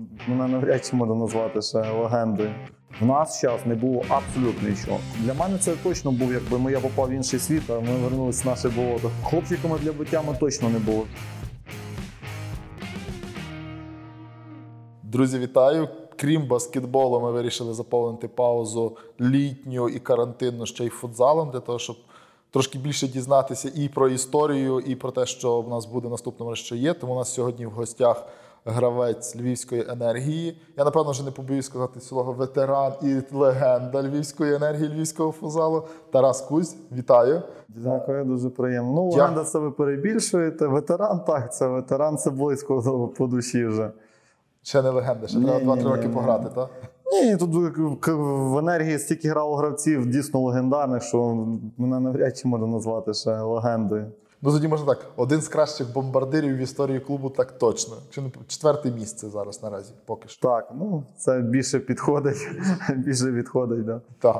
мене навряд чи можна назвати ще легендою. В нас час не було абсолютно нічого. Для мене це точно був, якби я попав в інший світ, а ми вернулися в наше болото. Хлопчиками для биття ми точно не були. Друзі, вітаю! Крім баскетболу, ми вирішили заповнити паузу літню і карантинну ще й футзалом, для того, щоб трошки більше дізнатися і про історію, і про те, що в нас буде наступному разі, що є. Тому у нас сьогодні в гостях гравець Львівської енергії. Я, напевно, вже не побоюсь сказати слово ветеран і легенда Львівської енергії, Львівського футзалу. Тарас Кузь, вітаю. Дякую, дуже приємно. Ну, легенда це ви перебільшуєте. Ветеран, так, це ветеран, це близько по душі вже. Ще не легенда, ще треба 2-3 роки пограти, так? Ні, тут в енергії стільки грало гравців дійсно легендарних, що мене навряд чи можна назвати ще легендою. Ну, тоді можна так, один з кращих бомбардирів в історії клубу так точно. Чи не 4-те місце зараз наразі, поки що. Так, ну, це більше підходить, да. Так.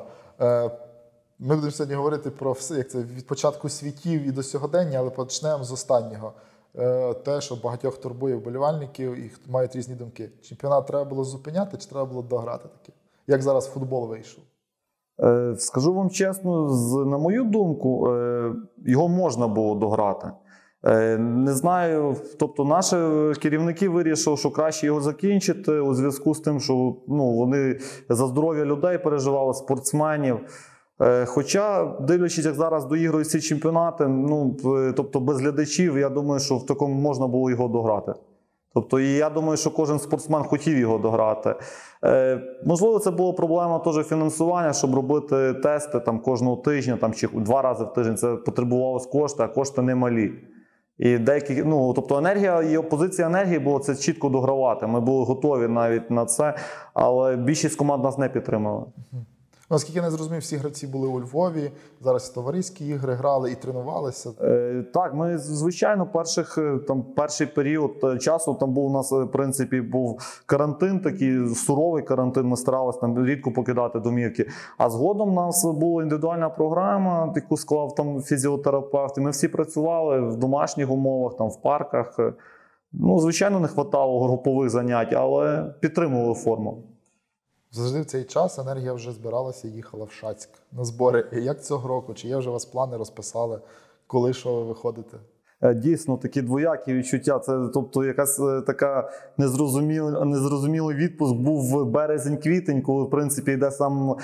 Ми будемо сьогодні говорити про все, як це від початку світів і до сьогодення, але почнемо з останнього. Те, що багатьох турбує вболівальників і мають різні думки. Чемпіонат треба було зупиняти чи треба було дограти таке? Як зараз футбол вийшов? Скажу вам чесно, на мою думку, його можна було дограти. Не знаю, тобто наші керівники вирішили, що краще його закінчити у зв'язку з тим, що вони за здоров'я людей переживали, спортсменів. Хоча, дивлячись, як зараз доігрують ці чемпіонати, тобто без глядачів, я думаю, що в такому можна було його дограти. Тобто, і я думаю, що кожен спортсмен хотів його дограти. Можливо, це була проблема теж фінансування, щоб робити тести кожного тижня чи 2 рази в тиждень. Це потребувалось кошти, а кошти немалі. І деякі, тобто енергія і опозиція енергії було це чітко догравати. Ми були готові навіть на це, але більшість команд нас не підтримала. Наскільки я не зрозумів, всі гравці були у Львові, зараз товариські ігри грали і тренувалися. Так, ми, звичайно, перший період часу там був у нас, в принципі, був карантин, такий суровий карантин, ми старалися рідко покидати домівки. А згодом у нас була індивідуальна програма, яку склав фізіотерапевт, і ми всі працювали в домашніх умовах, в парках. Звичайно, не вистачало групових занять, але підтримували форму. Завжди в цей час енергія вже збиралася і їхала в Шацьк на збори. І як цього року? Чи є вже у вас плани, розписали, коли, що ви виходите? Дійсно, такі двоякі відчуття. Це, тобто, якась така незрозумілий відпуск був березень-квітень, коли, в принципі, йде сам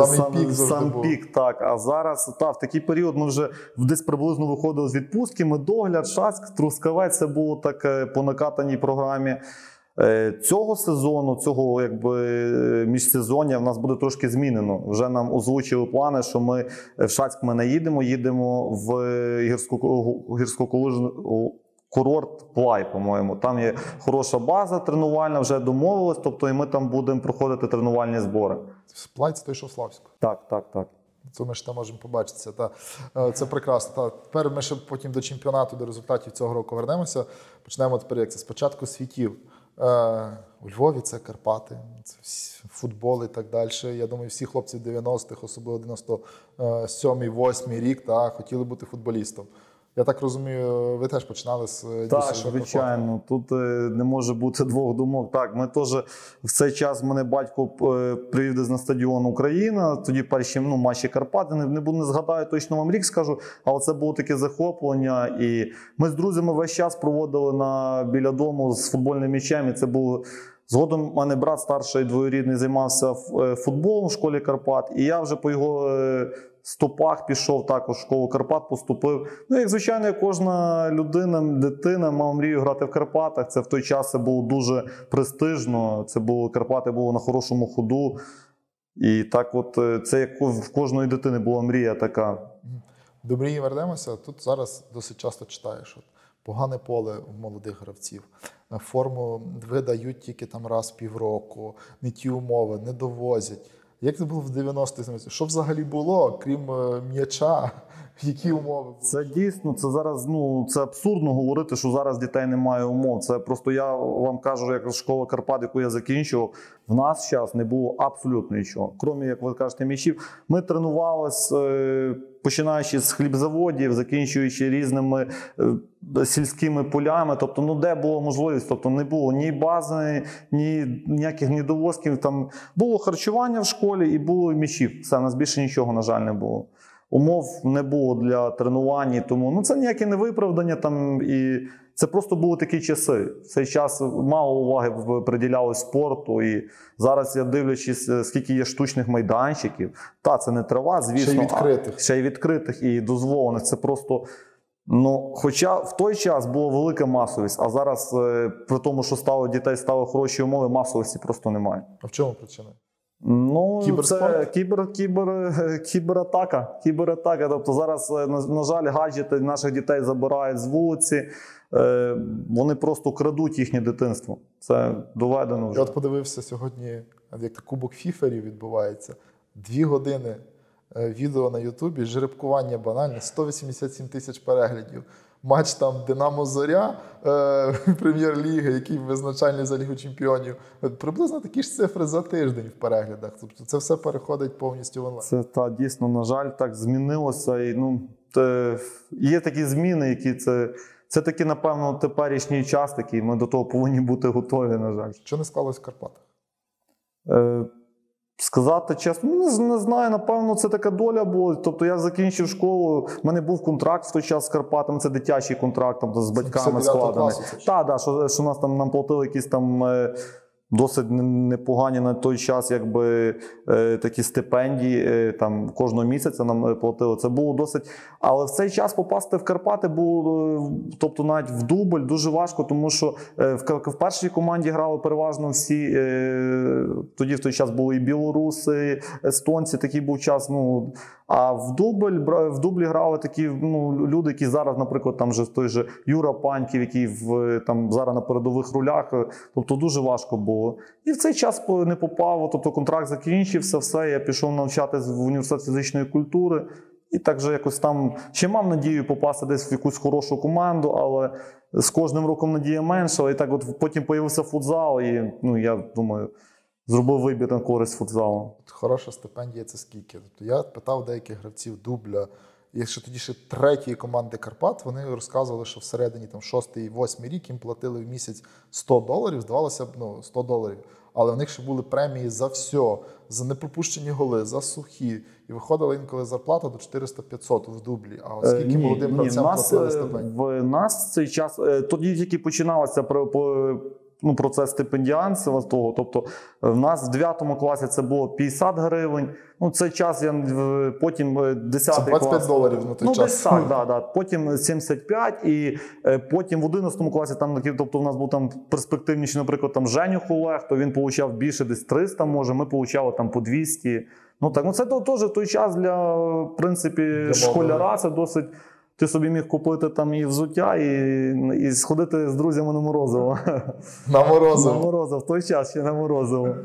пік. Так. А зараз, в такий період ми вже десь приблизно виходили з відпустки, Медогляд, Шацьк, Трускавець, це було так по накатаній програмі. Цього сезону, цього міжсезоння в нас буде трошки змінено. Вже нам озвучили плани, що ми в Шацьк ми не їдемо в гірськолижний курорт Плай, по-моєму. Там є хороша база тренувальна, вже домовились, тобто і ми там будемо проходити тренувальні збори. Плай – це той, що в Славську? Так. Це ми ще там можемо побачитися. Це прекрасно. Тепер ми ще потім до чемпіонату, до результатів цього року вернемося. Почнемо тепер як це з початку світів. У Львові це Карпати, це футбол і так далі. Я думаю, всі хлопці 90-х, особливо 97-8 рік, хотіли бути футболістом. Я так розумію, ви теж починали з Так, звичайно. Тут не може бути двох думок. Так, ми теж в цей час мене батько привів на стадіон Україна, тоді перші матчі Карпати. Не згадаю точно вам рік, скажу, але це було таке захоплення. І ми з друзями весь час проводили біля дому з футбольним м'ячем. І це було... Згодом у мене брат старший двоюрідний займався футболом в школі Карпат, і я вже по його стопах пішов також в школу Карпат, поступив. Як звичайно, як кожна людина, дитина мав мрію грати в Карпатах. Це в той час це було дуже престижно, Карпати були на хорошому ходу. І так це як в кожної дитини була мрія така. До мрії вернемося. Тут зараз досить часто читаєш. Погане поле у молодих гравців. Форму видають тільки раз в півроку, не ті умови, не довозять. Як це було в 90-х? Що взагалі було, крім м'яча? Які умови були? Це дійсно, це зараз, це абсурдно говорити, що зараз дітей немає умов. Це просто я вам кажу, як школа Карпат, яку я закінчував, в нас зараз не було абсолютно нічого. Крім, як ви кажете, м'ячів. Ми тренувалися починаючи з хлібзаводів, закінчуючи різними сільськими полями, тобто, ну, де було можливість, тобто не було ні бази, ніяких недовозків, там було харчування в школі і було м'ячів, все, у нас більше нічого, на жаль, не було. Умов не було для тренувань, тому, ну, це ніяке не виправдання, там, і це просто були такі часи. В цей час мало уваги приділялось спорту, і зараз я дивлячись, скільки є штучних майданчиків. Та, це не трава, звісно. Ще й відкритих. Ще й відкритих і дозволених. Це просто, ну, хоча в той час була велика масовість, а зараз, при тому, що дітей стали хороші умови, масовості просто немає. А в чому причина? Ну, Кіберспорт? це кібератака. Тобто зараз, на жаль, гаджети наших дітей забирають з вулиці, вони просто крадуть їхнє дитинство. Це доведено вже. Я от подивився сьогодні, як Кубок Фіферів відбувається. 2 години відео на Ютубі, жеребкування банальне, 187 тисяч переглядів. Матч там Динамо-Зоря Прем'єр-ліги, який визначальний за Лігу Чемпіонів. Приблизно такі ж цифри за тиждень в переглядах. Тобто це все переходить повністю в онлайн. Це дійсно, на жаль, так змінилося. І, ну, є такі зміни, які це таки, напевно, теперішній час такий. Ми до того повинні бути готові, на жаль. Що не склалось в Карпатах? Сказати чесно, не знаю, напевно, це така доля була. Тобто я закінчив школу, в мене був контракт в той час з Карпатами, це дитячий контракт там, з батьками складений. Так, що нас там нам платили якісь там досить непогані на той час, якби такі стипендії, там кожного місяця нам платили. Це було досить. Але в цей час попасти в Карпати було, тобто навіть в дубль, дуже важко, тому що в першій команді грали переважно всі, тоді в той час були і білоруси, естонці, такий був час, ну, а в дублі грали такі, ну, люди, які зараз, наприклад, там же той же Юра Паньків, який там зараз на передових рулях, тобто дуже важко було. І в цей час не попав, тобто контракт закінчився, все, я пішов навчатись в університет фізичної культури. І так же якось там ще мав надію попасти десь в якусь хорошу команду, але з кожним роком надія меншала. І так от потім з'явився футзал, і, ну, я думаю, зробив вибір на користь футзалу. Хороша стипендія – це скільки? Тобто я питав деяких гравців дубля, і ще тоді ще 3-ї команди Карпат, вони розказували, що всередині там 6-й і 8-й рік їм платили в місяць $100, здавалося б, ну, $100. Але в них ще були премії за все, за непропущені голи, за сухі. І виходила інколи зарплата до 400-500 в дублі. А от скільки молодим гравцям платили стипендію? В нас цей час, тоді тільки починалося процес стипендіанства того. Тобто в нас в 9 класі це було 50 гривень. Ну, цей час я потім 10 клас. Це $25 на той час. Десь так, да. Потім 75, і потім в 11 класі, там, тобто в нас був там перспективніший, наприклад, там Женюх Олег, то він получав більше, десь 300, може, ми получали там по 200. Ну так, ну це теж той час для, в принципі, школяра, це досить. Ти собі міг купити там і взуття, і сходити з друзями на Морозово. На Морозово? На Морозово, в той час ще на Морозово.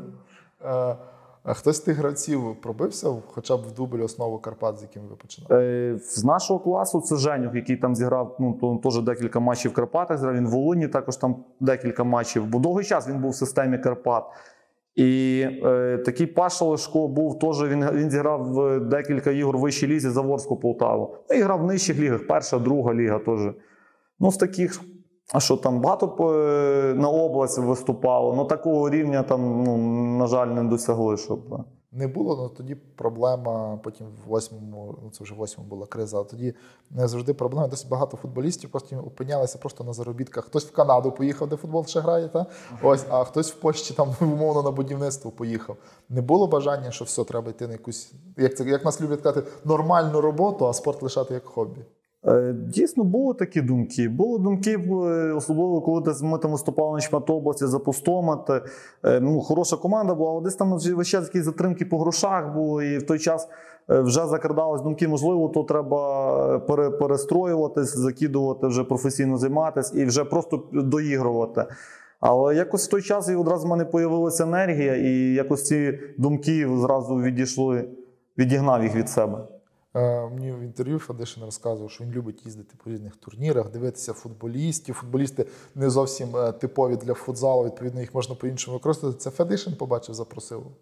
А хтось з тих гравців пробився хоча б в дубль основу Карпат, з яким ви починали? З нашого класу це Женюх, який там зіграв, ну, теж декілька матчів в Карпатах, зіграв, він в Волині також там декілька матчів. Бо довгий час він був в системі Карпат. І такий Паша Лешко був теж, він зіграв в декілька ігор в вищій лізі за Ворську Полтаву. І грав в нижчих лігах, перша, друга ліга теж. Ну, з таких, а що там, багато на область виступало, але такого рівня там, ну, на жаль, не досягли, щоб... Не було, але тоді проблема, потім в 8-му, ну це вже в 8-му була криза, але тоді не завжди проблема. Досить багато футболістів просто опинялися просто на заробітках. Хтось в Канаду поїхав, де футбол ще грає, ось, а хтось в Польщі там умовно на будівництво поїхав. Не було бажання, що все, треба йти на якусь, як нас люблять казати, нормальну роботу, а спорт лишати як хобі. Дійсно, були такі думки. Були думки, особливо, коли ми там виступали на чемпіонаті області за Пустомат. Ну, хороша команда була, але десь там весь час такі затримки по грошах були, і в той час вже закрадались думки, можливо, то треба перестроюватись, закидувати, вже професійно займатися і вже просто доігрувати. Але якось в той час і одразу в мене з'явилася енергія, і якось ці думки зразу відігнав їх від себе. Мені в інтерв'ю Федишин розказував, що він любить їздити по різних турнірах, дивитися футболістів. Футболісти не зовсім типові для футзалу, відповідно, їх можна по-іншому використовувати. Це Федишин побачив, запросив?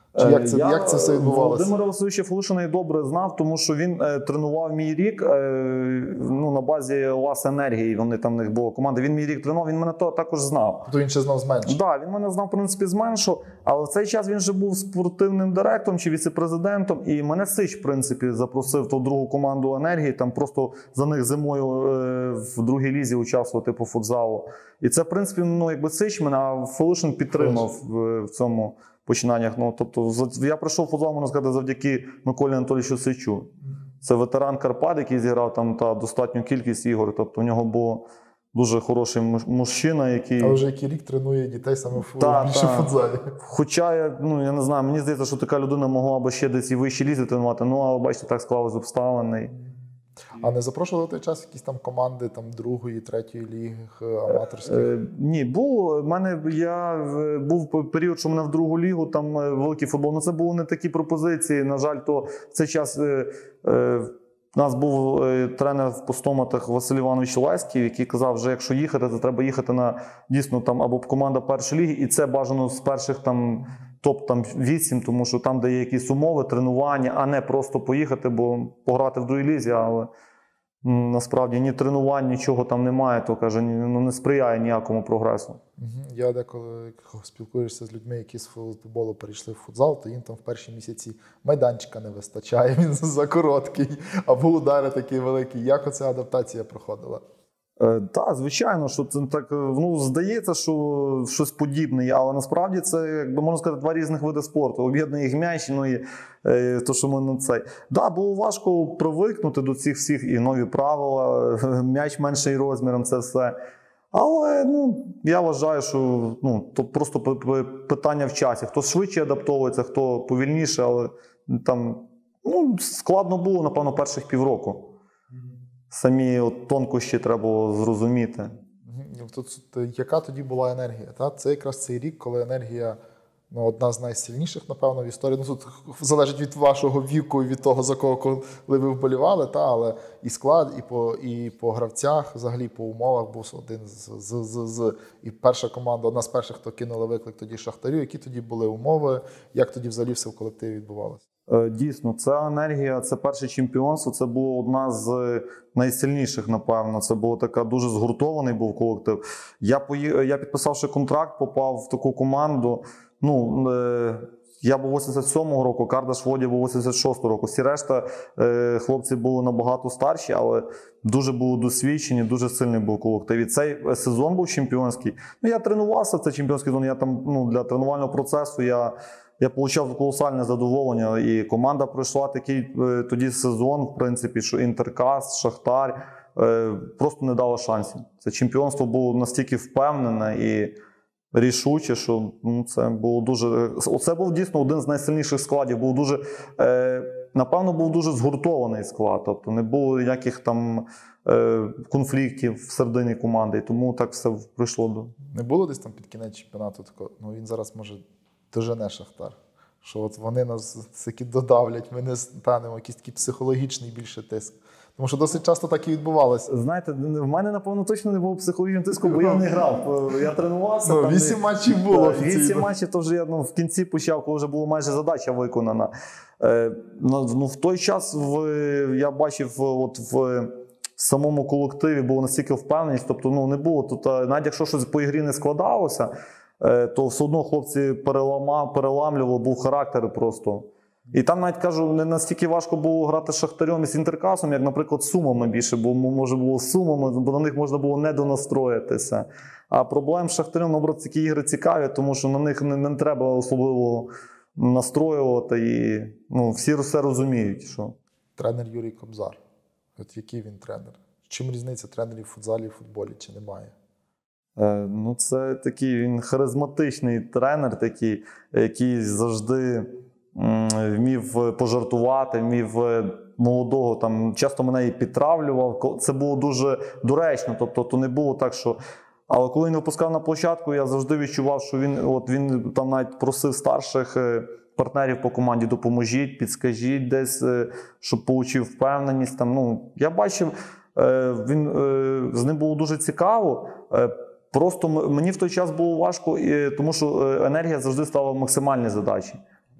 Чи як це все відбувалося? Володимира Васильовича Фолишина я добре знав, тому що він тренував мій рік на базі Лас Енергії. Вони там в них була команда. Він мій рік тренував, він мене також знав. Тобто він ще знав зменшу? Так, він мене знав, в принципі, зменшу, але в цей час він вже був спортивним директором чи віце-президентом, і мене Сич, в принципі, запросив ту другу команду Енергії, там просто за них зимою в другій лізі участвувати по футзалу. І це, в принципі, якби Сич мене, а Фолишин підтримав в цьому починаннях. Тобто я прийшов в футзал, можна сказати, завдяки Миколі Анатолійовичу Сичу. Це ветеран Карпат, який зіграв там достатню кількість ігор. Тобто у нього було дуже хороший мужчина, який... А вже який рік тренує дітей саме в футзалі. Хоча, я не знаю, мені здається, що така людина могла б ще десь і вищі лізи тренувати, але бачите, так склалось обставини. А не запрошували в той час якісь там команди там, другої, третьої ліги, аматорських? Ні, було. Я був період, що мене в другу лігу, там великий футбол. Це були не такі пропозиції. На жаль, то в цей час у нас був тренер в Постоматах Василь Іванович Леськів, який казав, що якщо їхати, то треба їхати на дійсно там або команда першої ліги, і це бажано з перших там топ-8, тому що там, де є якісь умови, тренування, а не просто поїхати, бо пограти в другій лізі, але насправді ні тренувань, нічого там немає, то каже, не сприяє ніякому прогресу. Я деколи спілкуюся з людьми, які з футболу перейшли в футзал, то їм там в перші місяці майданчика не вистачає, він закороткий, або удари такі великі. Як оця адаптація проходила? Так, звичайно, що це так, здається, що щось подібне, але насправді це, якби можна сказати, два різних види спорту. Об'єднує їх м'яч, і то, що ми на цей. Так, було важко привикнути до цих всіх і нові правила, м'яч менший розміром, це все. Але я вважаю, що то просто питання в часі. Хто швидше адаптовується, хто повільніше, але там складно було, напевно, перших півроку. Самі тонкощі треба було зрозуміти. Яка тоді була енергія? Це якраз цей рік, коли енергія одна з найсильніших, напевно, в історії. Тут залежить від вашого віку і від того, за кого коли ви вболівали, але і склад, і по гравцях, взагалі по умовах був один і перша команда, одна з перших, хто кинули виклик тоді Шахтарю. Які тоді були умови, як тоді взагалі все в колективі відбувалося? Дійсно, ця енергія, це перше чемпіонство, це було одна з найсильніших, напевно. Це було така дуже згуртований був колектив. Я підписавши контракт, попав в таку команду. Я був 87-го року, Кардаш Володя був 86-го року. Всі решта хлопці були набагато старші, але дуже були досвідчені, дуже сильний був колектив. І цей сезон був чемпіонський. Я тренувався в цей чемпіонський сезон, я там для тренувального процесу я отримав колосальне задоволення, і команда пройшла такий тоді сезон, в принципі, що Інтеркас, Шахтар просто не дало шансів. Це чемпіонство було настільки впевнене і рішуче, що це було дуже... Оце був дійсно один з найсильніших складів. Був дуже, напевно, був дуже згуртований склад. Тобто не було ніяких там конфліктів всередині команди, і тому так все прийшло до... Не було десь там під кінець чемпіонату такого, він зараз може дожене Шахтар, що вони нас таки додавлять, ми не станемо, якийсь такий психологічний більше тиск. Тому що досить часто так і відбувалося. Знаєте, в мене, напевно, точно не було психологічного тиску, бо я не грав. Я тренувався. 8 матчів було. 8 матчів, то вже я в кінці почав, коли вже була майже задача виконана. В той час я бачив в самому колективі було настільки впевненість, тобто не було тут, навіть якщо щось по ігрі не складалося, то все одно хлопці переламлювали, був характер просто. І там, навіть кажу, не настільки важко було грати з Шахтарем і з Інтеркасом, як, наприклад, з Сумами більше, бо може було з Сумами, бо на них можна було не донастроїтися. А проблем з Шахтарем, наоборот, такі ігри цікаві, тому що на них не треба особливо настроювати, і всі все розуміють. Що... Тренер Юрій Кобзар. От який він тренер? Чим різниця тренерів в футзалі і футболі, чи немає? Це такий він харизматичний тренер, такий, який завжди вмів пожартувати, вмів молодого, там, часто мене і підтравлював. Це було дуже доречно, тобто то не було так, що... Але коли він випускав на площадку, я завжди відчував, що він там навіть просив старших партнерів по команді: допоможіть, підскажіть десь, щоб отримав впевненість. Я бачив, з ним було дуже цікаво. Просто мені в той час було важко, тому що енергія завжди ставила максимальні задачі.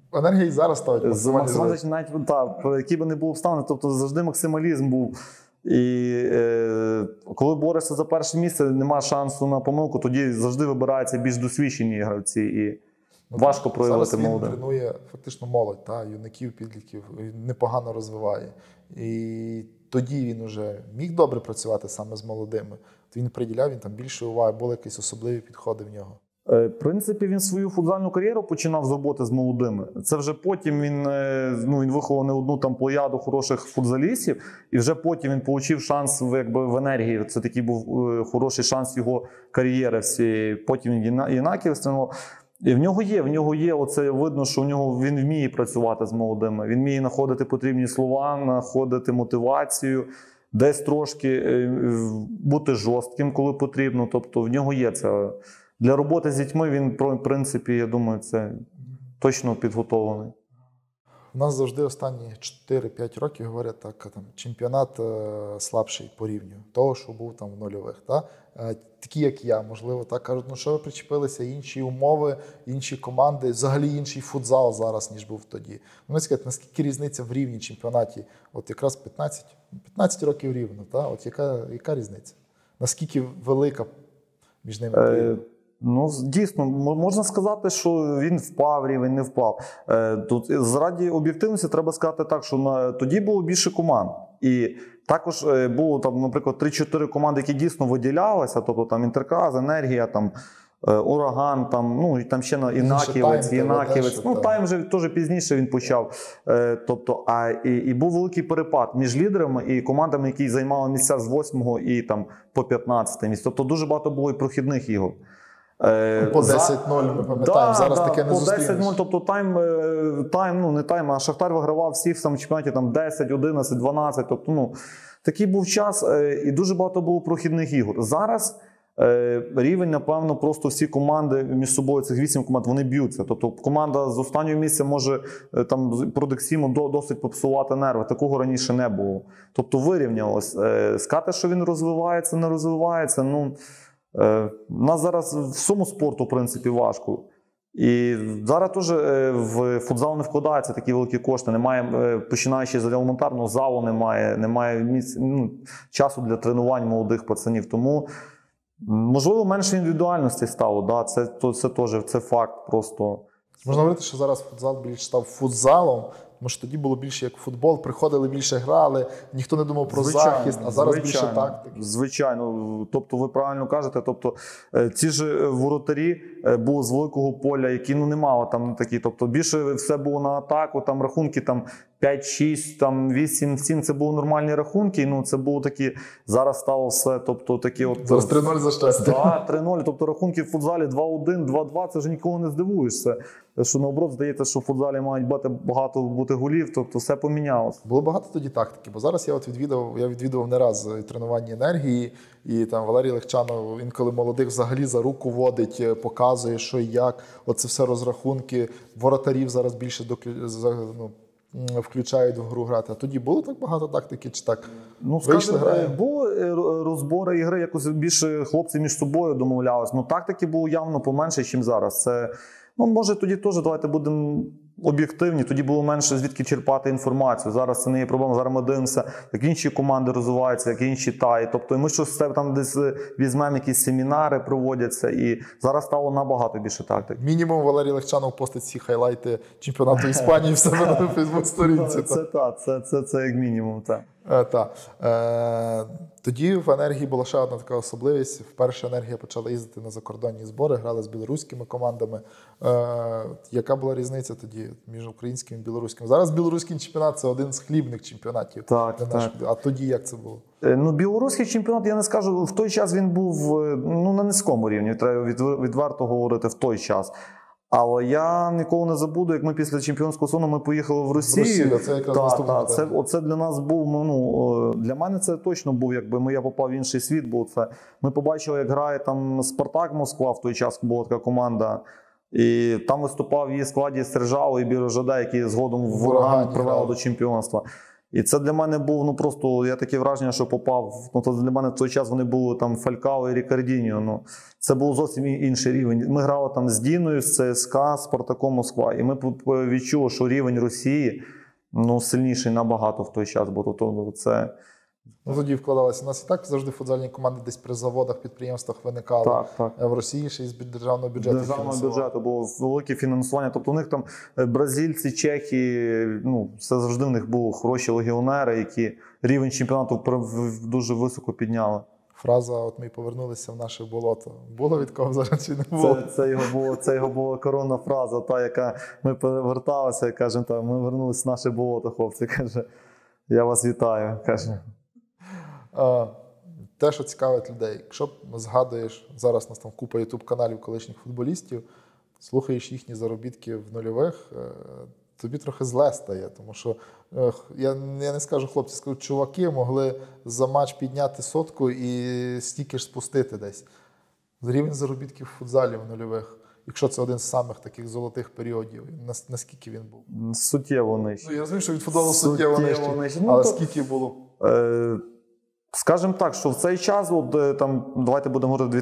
Енергія і зараз ставить максимальні задачі. Навіть які би не був обставини, тобто завжди максималізм був. І коли борешся за перше місце, немає шансу на помилку, тоді завжди вибираються більш досвідчені гравці. І важко проявити молодих. Зараз він тренує фактично молодь, юнаків, підлітків, непогано розвиває. І тоді він вже міг добре працювати саме з молодими. Він приділяв, він там більше уваги, були якісь особливі підходи в нього. В принципі, він свою футзальну кар'єру починав з роботи з молодими. Це вже потім він виховав не одну там плеяду хороших футзалістів, і вже потім він отримав шанс в енергії. Це такий був хороший шанс його кар'єри всієї. Потім він Єнаків стягнув. І в нього є, оце видно, що він вміє працювати з молодими. Він вміє знаходити потрібні слова, знаходити мотивацію, десь трошки бути жорстким, коли потрібно. Тобто в нього є це. Для роботи з дітьми він, в принципі, я думаю, це точно підготовлений. У нас завжди останні 4-5 років говорять, чемпіонат слабший по рівню того, що був там в нульових. Такі, як я, можливо, кажуть, що ви причепилися, інші умови, інші команди, взагалі інший футзал зараз, ніж був тоді. Мені сказати, наскільки різниця в рівні чемпіонаті? От якраз 15 років рівно. От яка різниця? Наскільки велика між ними? Дійсно, можна сказати, що він впав, рівень не впав. Тут заради об'єктивності треба сказати так, що тоді було більше команд. І також було, там, наприклад, 3-4 команди, які дійсно виділялися, тобто там Інтеркрас, Енергія, там, Ураган, там, і там ще Єнаківець. Тайм вже теж пізніше він почав. Тобто, і був великий перепад між лідерами і командами, які займали місця з 8-го і там, по 15-те місце. Тобто дуже багато було і прохідних ігор. По 10-0, ми пам'ятаємо, зараз таке не зустрінеш. По 10-0, тобто не тайм, а Шахтар вигравав всіх в чемпіонаті 10, 11, 12. Тобто, такий був час і дуже багато було прохідних ігор. Зараз рівень, напевно, просто всі команди між собою, цих 8 команд, вони б'ються. Тобто команда з останнього місця може там Продексіму досить попсувати нерви. Такого раніше не було. Тобто вирівнялось. Сказати, що він розвивається, не розвивається, у нас зараз всьому спорту, в принципі, важко. І зараз теж в футзал не вкладаються такі великі кошти. Немає, починаючи з елементарного залу, немає часу для тренувань молодих пацанів. Тому, можливо, менше індивідуальності стало. Це теж факт просто. Можна говорити, що зараз футзал більше став футзалом, тому що тоді було більше як футбол, приходили, більше грали, ніхто не думав про захист, а зараз більше тактики. Звичайно. Тобто ви правильно кажете, тобто ці ж воротарі були з великого поля, які не мали там такі, тобто більше все було на атаку, там рахунки 5-6, 8-7, це були нормальні рахунки, це було такі, зараз стало все, тобто такі от... Зараз 3-0 за щастя. Так, 3-0, тобто рахунки в футзалі 2-1, 2-2, це вже нікого не здивуєшся. Що наоборот, здається, що в футзалі мають багато бути голів, тобто все помінялося. Було багато тоді тактики, бо зараз я відвідував не раз тренування енергії, і там Валерій Легчанов інколи молодих взагалі за руку водить, показує, що і як. Оце все розрахунки, воротарів зараз більше включають в гру грати. А тоді було так багато тактики, чи так? Були розбори ігри, якось більше хлопці між собою домовлялись. Тактики було явно поменше, ніж зараз. Це, може тоді теж, давайте будемо об'єктивні, тоді було менше звідки черпати інформацію. Зараз це не є проблема. Зараз ми дивимося, як інші команди розвиваються, як інші таї. Тобто ми щось там десь візьмемо, якісь семінари проводяться, і зараз стало набагато більше тактик. Мінімум Валерій Легчанов постить всі хайлайти чемпіонату Іспанії в себе на Фейсбук-сторінці. Це як мінімум, так. Тоді в енергії була ще одна така особливість. Вперше енергія почала їздити на закордонні збори, грали з білоруськими командами. Яка була різниця тоді між українським і білоруським? Зараз білоруський чемпіонат – це один з хлібних чемпіонатів. Так. А тоді як це було? Білоруський чемпіонат, я не скажу, в той час він був на низькому рівні, треба відверто говорити, в той час. Але я ніколи не забуду, як ми після чемпіонського сезону ми поїхали в Росію. Це якраз наступне питання. Оце для нас був, для мене це точно був, якби я попав в інший світ, бо ми побачили, як грає там Спартак Москва, в той час була така команда. І там виступав в її складі Сержало і Бірожаде, які згодом в Ураган привели до чемпіонства. І це для мене був, ну просто, я таке враження, що попав, ну то для мене в той час вони були там Фалькао і Рікардіньо, ну це був зовсім інший рівень. Ми грали там з Діною, з ЦСКА, з Спартаком Москва, і ми відчули, що рівень Росії, ну, сильніший набагато в той час, бо то це... Ну, тоді вкладалися. У нас і так завжди футзальні команди десь при заводах, підприємствах виникали. Так. В Росії ще із державного бюджету. Державного бюджету було велике фінансування. Тобто у них там бразильці, чехи, ну, це завжди в них були хороші легіонери, які рівень чемпіонату дуже високо підняли. Фраза «от ми повернулися в наше болото». Було від кого зараз чи не було? Це його була коронна фраза, та, яка ми поверталися і кажемо, ми вернулися в наше болото, хлопці. Каже, я вас вітаю, каже. Те, що цікавить людей, якщо згадуєш, зараз у нас там купа ютуб-каналів колишніх футболістів, слухаєш їхні заробітки в нульових, тобі трохи зле стає, тому що, я не скажу хлопці, скажу, чуваки могли за матч підняти сотку і стільки ж спустити десь. Рівень заробітків в футзалі в нульових, якщо це один з самих таких золотих періодів, наскільки він був? Суттєво нижче. Ну, я розумію, що від футболу суттєво нижче, але скільки було? Скажімо так, що в цей час, от, там, давайте будемо говорити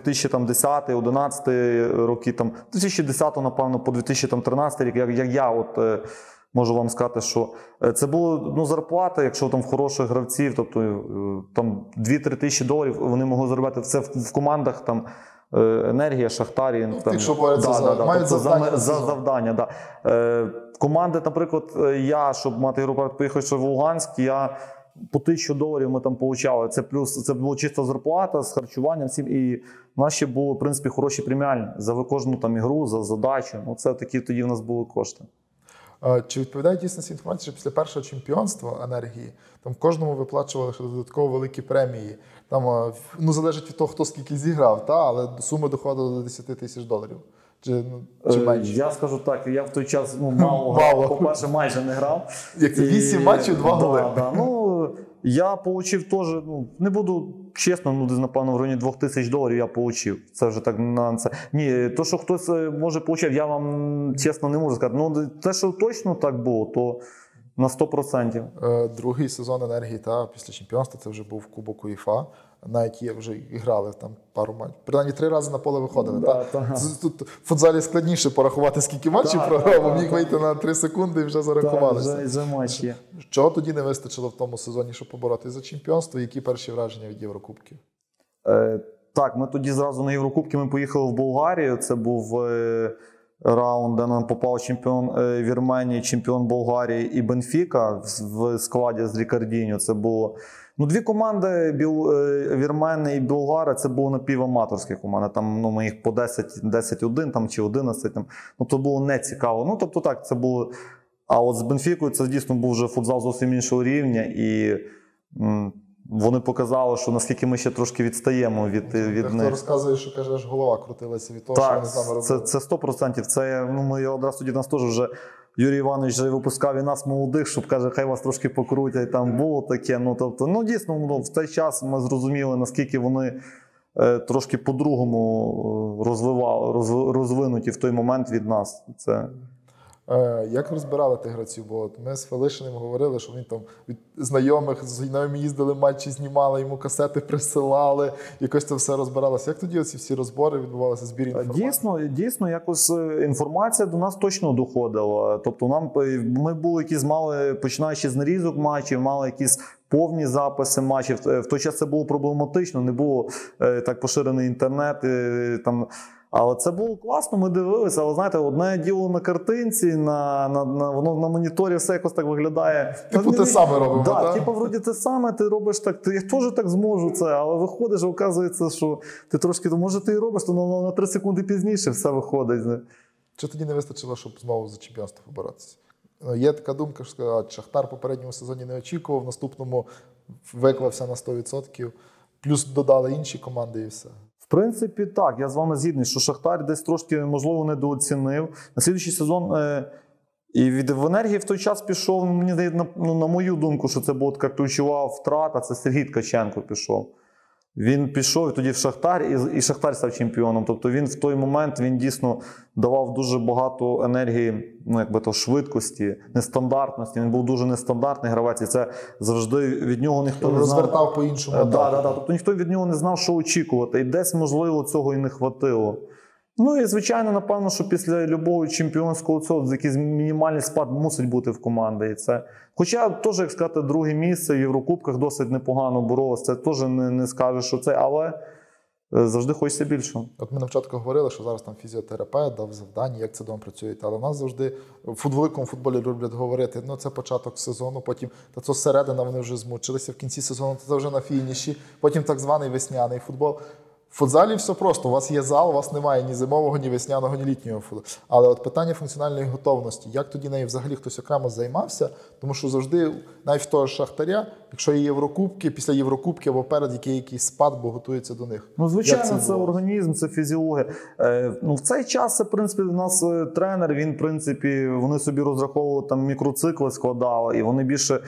2010-2011 роки, там, 2010, напевно, по 2013 рік, як я от, можу вам сказати, що це було, ну, зарплата, якщо там в хороших гравців, тобто там 2-3 тисячі доларів вони могли заробляти це в командах, там, Енергія, Шахтарі. Ну, тих, що борються мають завдання. За завдання, да. Команди, наприклад, я, щоб мати групу, поїхавши в Луганськ, я по $1000 ми там получали. Це плюс, це була чиста зарплата з харчуванням всім. І в нас ще були, в принципі, хороші преміальні за кожну там ігру, за задачу. Ну, це такі тоді в нас були кошти. Чи відповідає дійсності інформація, що після першого чемпіонства Енергії там кожному виплачували ще додатково великі премії? Там, ну, залежить від того, хто скільки зіграв, але суми доходили до $10 000. Чи менше? Я скажу так, я в той час мало грав, по-перше, майже не грав. Як це, 8 матчів, 2 голи? Да. Ну, я отримав теж, ну, не буду чесно, ну, десь, напевно, в районі $2000 я отримав. Це вже так на це. Ні, то, що хтось може отримав, я вам чесно не можу сказати. Ну, те, що точно так було, то на 100%. Другий сезон Енергії після чемпіонства, це вже був Кубок УЄФА, на який вже грали там пару матчів. Принаймні 3 рази на поле виходили. Тут в футзалі складніше порахувати, скільки матчів програв, бо міг вийти на 3 секунди і вже зарахувалися. Вже матч є. Чого тоді не вистачило в тому сезоні, щоб поборотися за чемпіонство? Які перші враження від Єврокубків? Так, ми тоді зразу на Єврокубки ми поїхали в Болгарію. Це був раунд, де нам попав чемпіон Вірменії, чемпіон Болгарії і Бенфіка в складі з Рікардіньо. Це було, ну, дві команди, Вірмени і Болгари, це були напіваматорські команди. Там, ну, ми їх по 10-1 там, чи 11. Там. Ну, то було не цікаво. Ну, тобто так, це було. А от з Бенфікою це дійсно був вже футзал зовсім іншого рівня. І вони показали, що наскільки ми ще трошки відстаємо від них. Хто розказує, що, каже, аж голова крутилася від того, що вони з нами робили. Це 100%. Це, ну, ми одразу тоді нас теж вже Юрій Іванович вже випускав і нас молодих, щоб, каже, хай вас трошки покрутять. Там було таке. Ну, тобто, ну, дійсно, ну, в той час ми зрозуміли, наскільки вони трошки по-другому розвинуті в той момент від нас. Це... Як розбирали тих гравців? Бо ми з Фелишиним говорили, що він там від знайомих, з знайомими їздили, матчі знімали, йому касети присилали, якось це все розбиралося. Як тоді оці всі розбори відбувалися, збір інформації? Дійсно, якось інформація до нас точно доходила. Тобто ми були якісь мали, починаючи з нарізок матчів, мали якісь повні записи матчів. В той час це було проблематично, не було так поширений інтернет, там. Але це було класно, ми дивилися, але, знаєте, одне діло на картинці, воно на моніторі все якось так виглядає. Типу те саме робимо, так? Типу, вроді те саме, ти робиш так, я теж так зможу це, але виходиш, оказується, що ти трошки, може ти і робиш, то на 3 секунди пізніше все виходить. Чи тоді не вистачило, щоб знову за чемпіонство поборотися? Є така думка, що Шахтар в попередньому сезоні не очікував, в наступному виклався на 100%, плюс додали інші команди і все. В принципі, так, я з вами згідний, що Шахтар десь трошки, можливо, недооцінив. На слідуючий сезон і в Енергії в той час пішов, мені здається, на мою думку, що це була така ключова втрата, це Сергій Ткаченко пішов. Він пішов тоді в Шахтар, і Шахтар став чемпіоном. Тобто він в той момент він дійсно давав дуже багато енергії, ну якби то швидкості, нестандартності. Він був дуже нестандартний гравець, і це завжди від нього ніхто не знав. Розвертав по-іншому. Тобто ніхто від нього не знав, що очікувати. І десь, можливо, цього і не хватило. Ну і, звичайно, напевно, що після любого чемпіонського цього якийсь мінімальний спад мусить бути в команди. І це... Хоча теж, як сказати, друге місце в Єврокубках досить непогано боролося. Це теж не скажеш, що це, але завжди хочеться більше. От ми на початку говорили, що зараз там фізіотерапевт дав завдання, як це дома працює. Але в нас завжди в великому футболі люблять говорити, ну це початок сезону, потім та це середина, вони вже змучилися, в кінці сезону це вже на фініші, потім так званий весняний футбол. В футзалі все просто. У вас є зал, у вас немає ні зимового, ні весняного, ні літнього футболу. Але от питання функціональної готовності, як тоді нею взагалі хтось окремо займався, тому що завжди, навіть в того ж Шахтаря, якщо є Єврокубки, після Єврокубки або перед якийсь спад, бо готується до них. Ну, звичайно, це організм, це фізіологія. Ну, в цей час, в принципі, в нас тренер, він, в принципі, вони собі розраховували, там мікроцикли складали, і вони більше,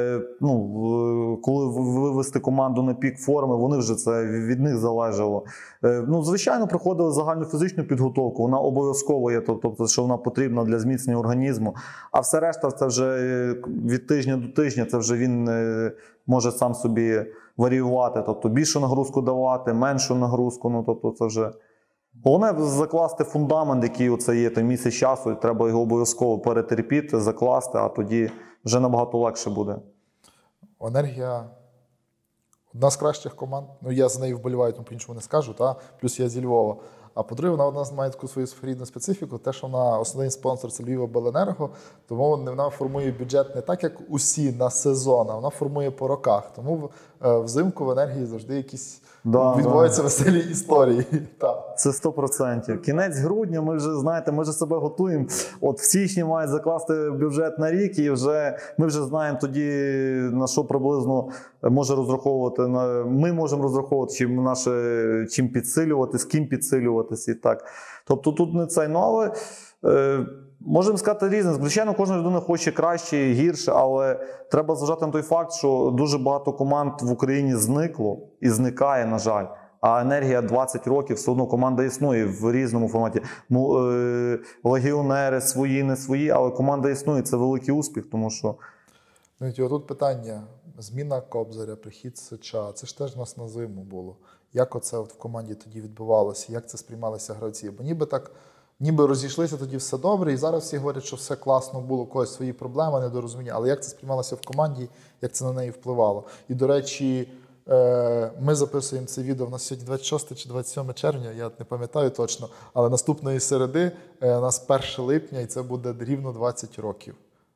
ну, коли вивести команду на пік форми, вони вже це від них залежало. Ну, звичайно, проходили загальну фізичну підготовку, вона обов'язково є, тобто, що вона потрібна для зміцнення організму, а все решта, це вже від тижня до тижня, це вже він може сам собі варіювати, тобто більшу нагрузку давати, меншу нагрузку, ну, тобто це вже... Головне закласти фундамент, який оце є, то місяць часу, треба його обов'язково перетерпіти, закласти, а тоді вже набагато легше буде. Енергія одна з кращих команд. Ну, я за нею вболіваю, тому по-іншому не скажу, плюс я зі Львова. А по-друге, вона має таку свою своєрідну специфіку, те, що вона основний спонсор – це Львівобленерго, тому вона формує бюджет не так, як усі на сезон, а вона формує по роках. Тому взимку в енергії завжди якісь відбуваються веселі історії. Це 100%. Кінець грудня, ми вже, знаєте, ми вже себе готуємо. От в січні мають закласти бюджет на рік, і ми вже знаємо тоді, на що приблизно може розраховувати. Ми можемо розраховувати, чим підсилювати, з ким підсилюватися і так. Тобто тут не цей, ну але можемо сказати різне. Звичайно, кожна людина хоче краще, гірше, але треба зважати на той факт, що дуже багато команд в Україні зникло і зникає, на жаль. А енергія 20 років, все одно команда існує в різному форматі. Легіонери свої, не свої, але команда існує, це великий успіх, тому що... Ну, і тут питання. Зміна Кобзаря, прихід Сича, це ж теж у нас на зиму було. Як оце от в команді тоді відбувалося, як це сприймалися гравці? Бо ніби розійшлися тоді все добре, і зараз всі говорять, що все класно було, у когось свої проблеми, недорозуміння. Але як це сприймалося в команді, як це на неї впливало? І, до речі, ми записуємо це відео, у нас сьогодні 26 чи 27 червня, я не пам'ятаю точно, але наступної середи у нас 1 липня, і це буде рівно 20 років.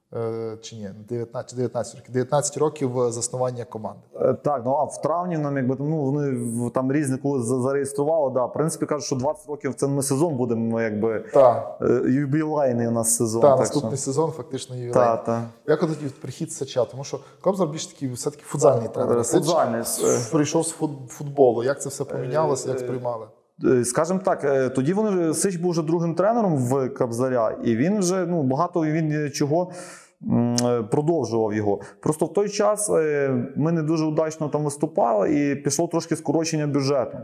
Чи ні, 19 років. 19 років заснування команди. Так, ну а в травні нам якби вони там різні коли зареєстрували, в принципі кажуть, що 20 років це не сезон буде, якби юбілейний у нас сезон. Так, наступний сезон фактично ювілейний. Так. Як от тоді прихід Сича? Тому що Кобзар більш такий все-таки футзальний тренер. Футзальний. Прийшов з футболу. Як це все помінялося, як сприймали? Скажімо так, тоді Сич був вже другим тренером в Кобзаря, і він вже багато чого продовжував його. Просто в той час ми не дуже удачно там виступали і пішло трошки скорочення бюджету.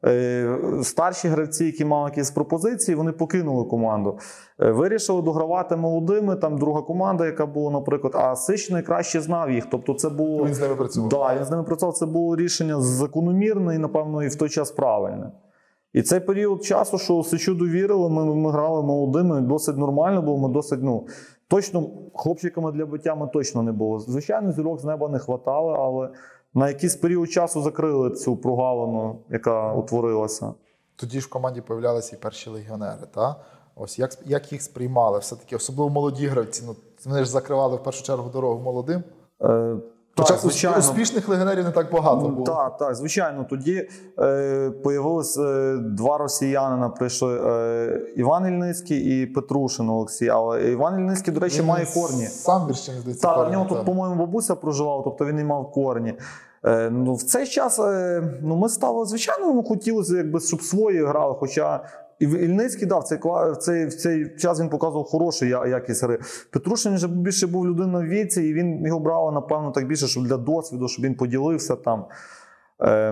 Старші гравці, які мали якісь пропозиції, вони покинули команду. Вирішили догравати молодими, там друга команда, яка була, наприклад, а Сич найкраще знав їх. Тобто це було... Він з ними працював. Так, він з ними працював. Це було рішення закономірне і, напевно, і в той час правильне. І цей період часу, що Сичу довірили, ми грали молодими, досить нормально було, ми досить, точно хлопчиками для биття ми точно не були. Звичайно, зірок з неба не хватало, але на якийсь період часу закрили цю прогалину, яка утворилася. Тоді ж в команді появлялися і перші легіонери, так? Ось як їх сприймали? Все-таки, особливо молоді гравці, вони ж закривали в першу чергу дорогу молодим. Хоча успішних легіонерів не так багато було. Так, звичайно. Тоді появилися два росіянина, прийшли Іван Ільницький і Петрушин Олексій. Але Іван Ільницький, до речі, має корні. Самбірщина, здається, корні. Так, в нього тут, по-моєму, бабуся проживала, тобто він і мав корні. В цей час ми стали, звичайно, хотілося, щоб свої грали, хоча... Ільницький, в цей час він показував хорошу якість гри. Петрушин вже більше був людина в віці, і його брали, напевно, так більше, щоб для досвіду, щоб він поділився там.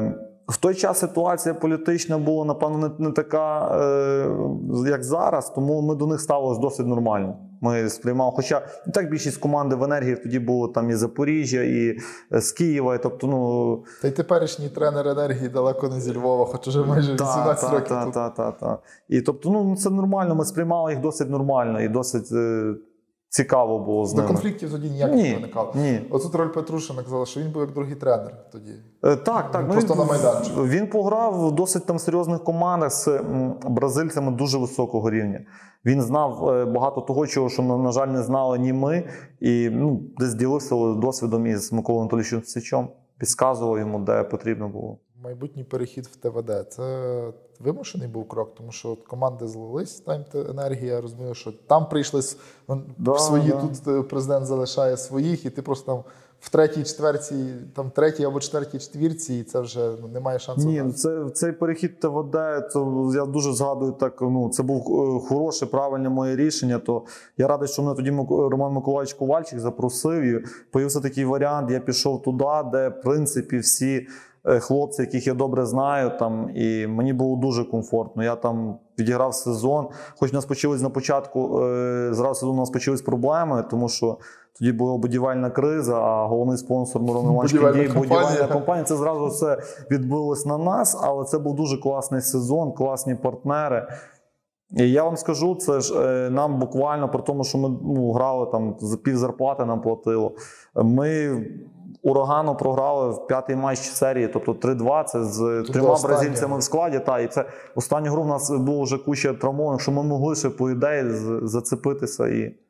В той час ситуація політична була, напевно, не така, як зараз, тому ми до них ставилися досить нормально. Ми сприймали, хоча і так більшість команди в енергії тоді було там і Запоріжжя, і з Києва, і, тобто, ну... Та й теперішній тренер енергії далеко не зі Львова, хоч уже майже 18 років тут. Так. І тобто, ну, це нормально, ми сприймали їх досить нормально і досить цікаво було з До ними. конфліктів тоді ніяких не виникало. Ні. Оцут Роль Петрушина казала, що він був як другий тренер тоді. Так. Просто на майданчику. Він пограв в досить там серйозних командах з бразильцями дуже високого рівня. Він знав багато того, чого, що, на жаль, не знали ні ми. І десь ділився досвідом із Миколою Анатолійовичем Сичом, підказував йому, де потрібно було. Майбутній перехід в ТВД – це вимушений був крок, тому що команди злились, там енергія, розумію, що там прийшли свої, тут президент залишає своїх, і ти просто там в третій, четвертій, там третій або четвертій четвірці, і це вже немає шансу. Ні, цей перехід ТВД, я дуже згадую, так, це був хороше, правильне моє рішення, то я радий, що мене тоді Роман Миколаївич Ковальчик запросив, і появився такий варіант, я пішов туди, де, в принципі, всі хлопці, яких я добре знаю, там, і мені було дуже комфортно. Я там відіграв сезон, хоч у нас почались на початку, зразу сезону у нас почались проблеми, тому що тоді була будівельна криза, а головний спонсор Мирон Іванович Кіндій, будівельна компанія, це зразу все відбилось на нас, але це був дуже класний сезон, класні партнери. І я вам скажу, це ж нам буквально, при тому, що ми грали там, за пів зарплати нам платило, ми Урагану програли в 5-й матч серії, тобто 3-2, це з 3 бразильцями в складі. І це останню гру в нас було вже куча травмованих, що ми могли ще, по ідеї, зацепитися.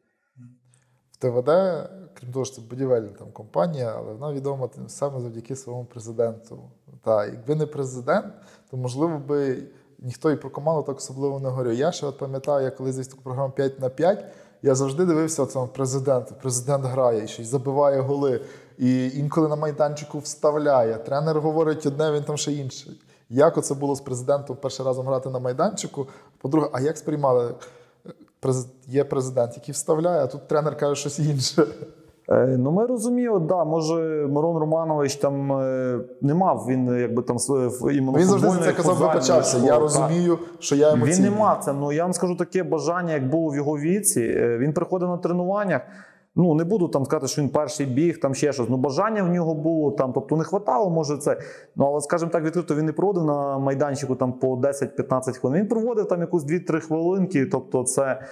В ТВД, крім того, що це будівельна там компанія, але вона відома саме завдяки своєму президенту. Якби не президент, то, можливо, би ніхто і про команду так особливо не говорив. Я ще пам'ятаю, я коли таку програму 5×5, я завжди дивився президент грає, ще й забиває голи. І інколи на майданчику вставляє. Тренер говорить одне, він там ще інше. Як оце було з президентом перший разом грати на майданчику? По-друге, а як сприймали? Є президент, який вставляє, а тут тренер каже щось інше. Ми розуміли, може Мирон Романович там не мав, він якби там іменно він завжди за це казав, вибачався. Я розумію, що я емоційний. Він не мав це, я вам скажу таке бажання, як було в його віці. Він приходив на тренуваннях, не буду там сказати, що він перший біг, там ще щось. Бажання в нього було, там, тобто не хватало, може це. Але, скажімо так, відкрито, він не проводив на майданчику там по 10-15 хвилин. Він проводив там якусь 2-3 хвилинки, тобто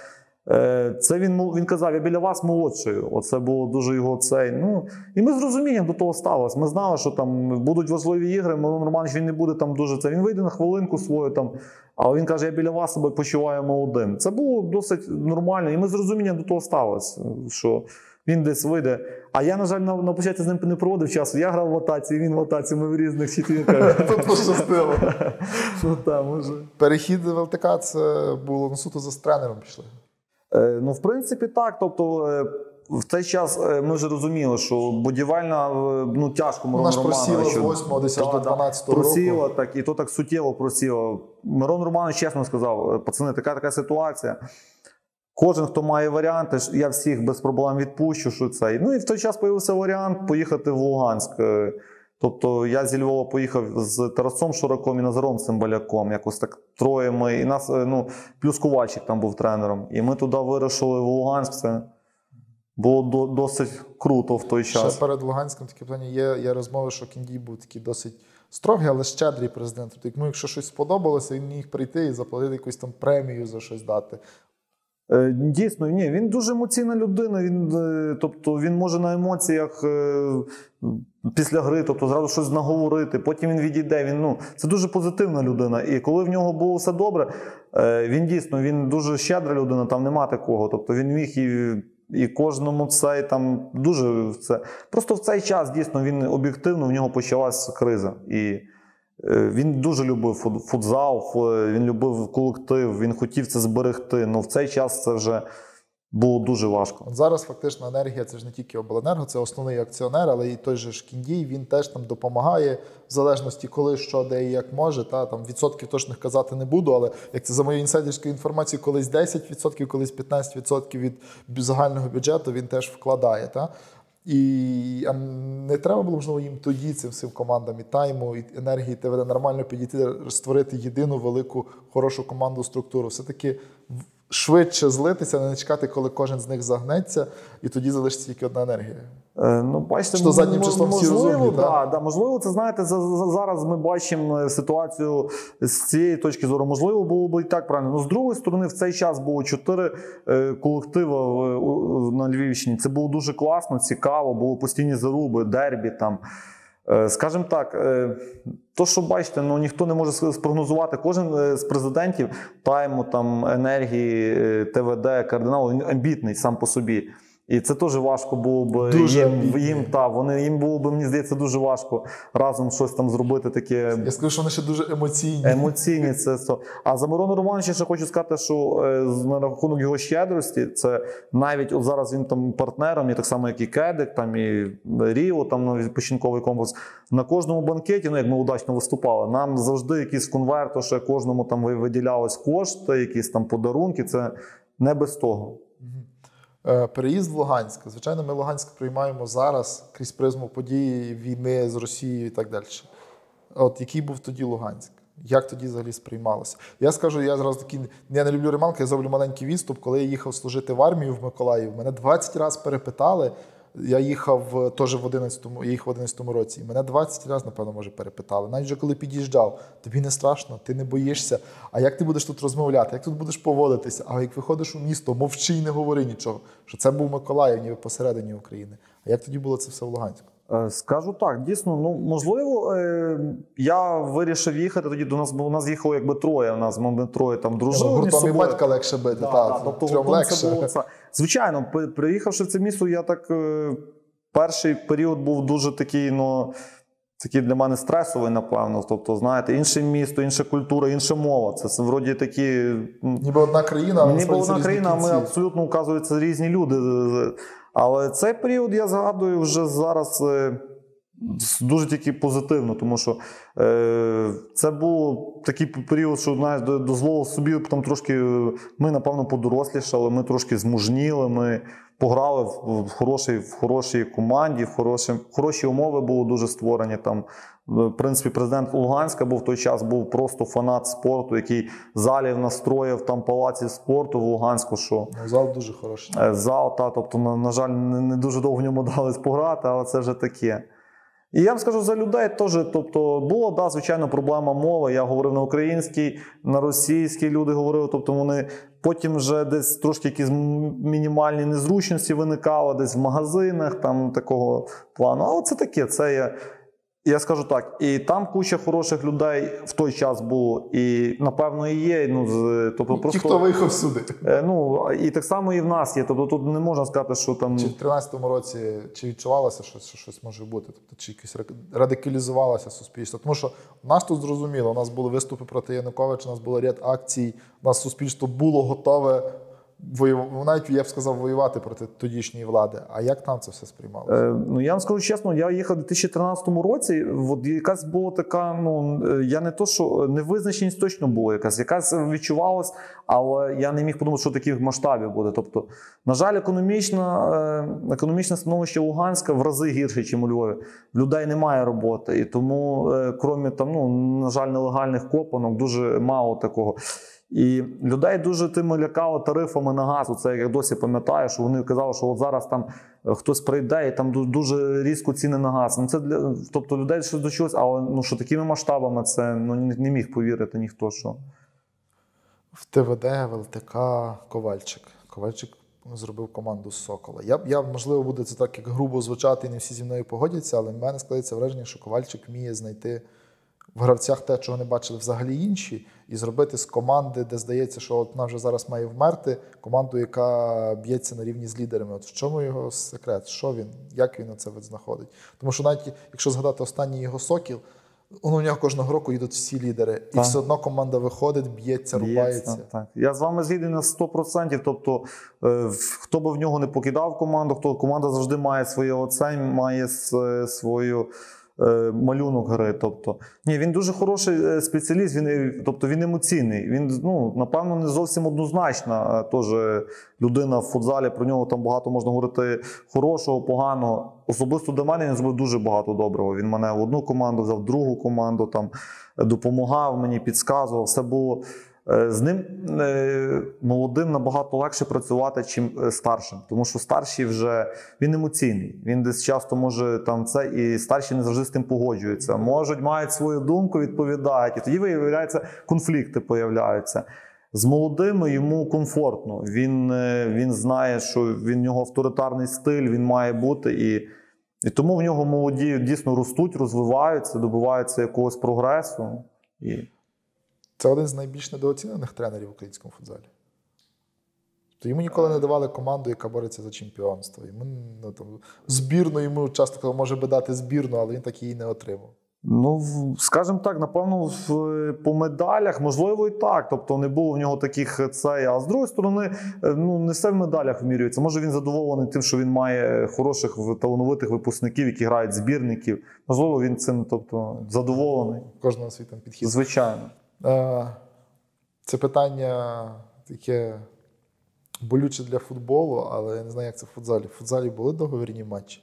це він казав, я біля вас молодшою. Оце було дуже його цей. І ми з розумінням до того ставилися. Ми знали, що там будуть важливі ігри, Мирон Романович він не буде там дуже це. Він вийде на хвилинку свою там, але він каже, я біля вас себе почуваю молодим. Це було досить нормально, і ми з розумінням до того ставилися, що він десь вийде. А я, на жаль, на початку з ним не проводив часу. Я грав в атаці, він в атаці, ми в різних четвірках. Тут пощастило. Може. Перехід в ЛТК це було суто за тренером пішли. В принципі, так. Тобто, в цей час ми вже розуміли, що будівельна, тяжко Мирон Романович. Вона ж просіла з 8-го, 10-го, 12-го року. Просіла, так, і то так суттєво просіла. Мирон Романович чесно сказав, пацани, така ситуація. Кожен, хто має варіанти, я всіх без проблем відпущу, що це. І в той час з'явився варіант поїхати в Луганськ. Тобто я зі Львова поїхав з Тарасом Шураком і Назаром Цимбаляком. Якось так троє ми. І нас, плюс Ковальчик там був тренером. І ми туди вирушили в Луганськ. Це було досить круто в той час. Ще перед Луганськом такі плані є розмови, що Кіндій був такий досить строгий, але щедрий президент. Тобто, якщо щось сподобалося, він міг прийти і заплатити якусь там премію за щось дати. Дійсно, ні, він дуже емоційна людина, він може на емоціях після гри, зразу щось наговорити, потім він відійде, це дуже позитивна людина. І коли в нього було все добре, він дуже щедра людина, там нема такого, він міг і кожному там дуже це. Просто в цей час, дійсно, він об'єктивно, в нього почалась криза. І він дуже любив футзал, він любив колектив, він хотів це зберегти, в цей час це вже було дуже важко. Зараз фактично енергія – це ж не тільки обленерго, це основний акціонер, але і той же ж Кіндій, він теж там допомагає, в залежності коли, що, де і як може. Там відсотків точних казати не буду, але як це за моєю інсайдерською інформацією, колись 10%, колись 15% від загального бюджету він теж вкладає. А не треба було, можливо, їм тоді цим всім командам і тайму, і енергії ТВД нормально підійти, створити єдину велику, хорошу команду, структуру. Все-таки швидше злитися, не чекати, коли кожен з них загнеться, і тоді залишиться тільки одна енергія. Ну, бачите, що заднім числом всі розумні, да, можливо, це, знаєте, зараз ми бачимо ситуацію з цієї точки зору. Можливо, було б і так правильно. Ну, з другої сторони, в цей час було 4 колективи на Львівщині. Це було дуже класно, цікаво, були постійні заруби, дербі там. Скажімо так, то, що бачите, ну, ніхто не може спрогнозувати. Кожен з президентів тайму, там, енергії, ТВД, кардиналу, він амбітний сам по собі. І це теж важко було б їм було б, мені здається, дуже важко разом щось там зробити таке. Я скажу, що вони ще дуже емоційні. Емоційні це. А за Мироном Романовичем ще хочу сказати, що на рахунок його щедрості, це навіть от зараз він там партнером, і так само, як і Кедик, там і Ріо, там відпочинковий комплекс. На кожному банкеті, ну як ми удачно виступали, нам завжди якісь конверти, що кожному там виділялись кошти, якісь там подарунки, це не без того. Переїзд в Луганськ. Звичайно, ми Луганськ приймаємо зараз крізь призму події, війни з Росією і так далі. От який був тоді Луганськ? Як тоді взагалі сприймалося? Я скажу, я не люблю реманки, я зроблю маленький відступ. Коли я їхав служити в армію в Миколаїв, мене 20 разів перепитали. Я їхав теж в 11-му році. І мене 20 разів, напевно, може, перепитали. Навіть вже коли під'їжджав, тобі не страшно, ти не боїшся. А як ти будеш тут розмовляти? Як тут будеш поводитися? А як виходиш у місто, мовчи і не говори нічого. Що це був Миколаїв, ніби посередині України. А як тоді було це все в Луганську? Скажу так, дійсно, ну, можливо, я вирішив їхати тоді до нас, бо у нас їхало якби троє, ми троє там дружили. Гуртом і батька легше бити, тобто легше. Звичайно, приїхавши в це місто, я так, перший період був дуже такий, ну, такий для мене стресовий, напевно. Тобто, знаєте, інше місто, інша культура, інша мова. Це вроді такі... Ніби одна країна, а ми абсолютно, оказується, різні люди. Але цей період я згадую вже зараз дуже тільки позитивно, тому що це був такий період, що, знаєш, дозволив собі там трошки, ми, напевно, подорослішали, ми трошки змужніли, ми пограли в хорошій команді, хороші умови були дуже створені там. В принципі, президент Луганська в той час був просто фанат спорту, який залів настроїв там палаці спорту в Луганську. Що... Зал дуже хороший. Зал, тобто, на жаль, не дуже довго в ньому дали пограти, але це вже таке. І я вам скажу, за людей теж, тобто, була, звичайно, проблема мови. Я говорив на українській, на російській люди говорили, тобто вони потім вже десь трошки якісь мінімальні незручності виникали, десь в магазинах, там такого плану. Але це таке, це я скажу так, і там куча хороших людей в той час було, і, напевно, і є. Тобто, просто... Ті, хто виїхав сюди. І так само і в нас є. Тобто тут не можна сказати, що там... Чи в 13-му році відчувалося, що щось може бути? Тобто, чи якось радикалізувалося суспільство? Тому що в нас тут зрозуміло, у нас були виступи проти Януковича, у нас було ряд акцій, у нас суспільство було готове навіть, я б сказав, воювати проти тодішньої влади. А як там це все сприймалося? Я вам скажу чесно, я їхав у 2013 році, от якась була така, я не то, що невизначеність точно була якась відчувалась, але я не міг подумати, що таких масштабів буде. Тобто, на жаль, економічне становище Луганська в рази гірше, ніж у Львові. В людей немає роботи, і тому, крім там, на жаль, нелегальних копанок, дуже мало такого. І людей дуже тими лякали тарифами на газ. Оце я досі пам'ятаю, що вони казали, що от зараз там хтось прийде і там дуже різко ціни на газ. Це тобто людей щось дочулось, але що такими масштабами це не міг повірити ніхто. Що. В ТВД, в ЛТК Ковальчик. Ковальчик зробив команду з Сокола. Я, можливо, буде це так як грубо звучати, і не всі зі мною погодяться, але в мене складається враження, що Ковальчик вміє знайти в гравцях те, чого не бачили взагалі інші, і зробити з команди, де здається, що вона вже зараз має вмерти, команду, яка б'ється на рівні з лідерами. От в чому його секрет? Що він? Як він на це знаходить? Тому що навіть, якщо згадати останній його Сокіл, у нього кожного року йдуть всі лідери. І все одно команда виходить, б'ється, рубається. Так. Я з вами згідний на 100%. Тобто, хто би в нього не покидав команду, команда завжди має своє лице, має свою малюнок гри. Тобто, ні, він дуже хороший спеціаліст, він емоційний. Він, напевно, не зовсім однозначна теж людина в футзалі. Про нього там багато можна говорити хорошого, поганого. Особисто до мене він зробив дуже багато доброго. Він мене в одну команду взяв, в другу команду, там, допомагав мені, підказував. Все було. З ним молодим набагато легше працювати, чим старшим. Тому що старший вже, він емоційний. Він десь часто може там це, і старші не завжди з тим погоджуються. Можуть, мають свою думку, відповідають. І тоді, виявляється, конфлікти появляються. З молодими йому комфортно. Він знає, що в нього авторитарний стиль, він має бути. І тому в нього молоді дійсно ростуть, розвиваються, добиваються якогось прогресу. Це один з найбільш недооцінених тренерів в українському футзалі. То йому ніколи не давали команду, яка бореться за чемпіонство. Збірну йому часто може би дати збірну, але він так її не отримав. Скажімо так, напевно, по медалях, можливо, і так. Тобто не було в нього таких А з другої сторони, не все в медалях вимірюється. Може, він задоволений тим, що він має хороших, талановитих випускників, які грають збірників. Можливо, він цим задоволений. Кожного свій там підхід. Звичайно. Це питання таке болюче для футболу, але я не знаю, як це в футзалі. В футзалі були договірні матчі?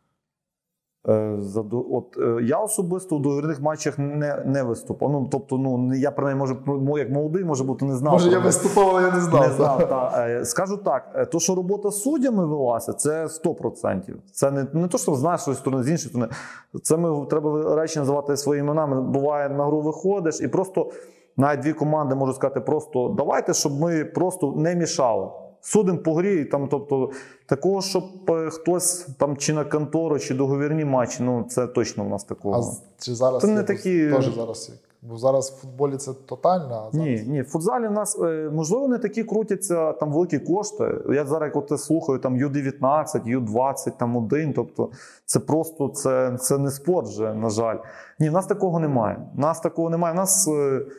Я особисто в договірних матчах не виступав. Я принаймні, як молодий, може бути, не знав. Може, я виступав, але я не знав. Не знав, скажу так, то, що робота з суддями велася, це 100%. Це не то, що знаєш щось сторони, з іншої сторони. Це треба речі називати своїми іменами. Буває, на гру виходиш і просто навіть дві команди можуть сказати просто давайте, щоб ми просто не мішали. Судимо по грі, тобто такого, щоб хтось там чи на контору, чи договірні матчі, це точно в нас такого. А чи зараз це не такі... теж зараз? Бо зараз в футболі це тотально, а зараз... Ні, в футзалі в нас, можливо, не такі крутяться там великі кошти. Я зараз, як слухаю, там Ю-19, Ю-20, там 1, тобто це просто, це не спорт вже, на жаль. Ні, в нас такого немає. В нас...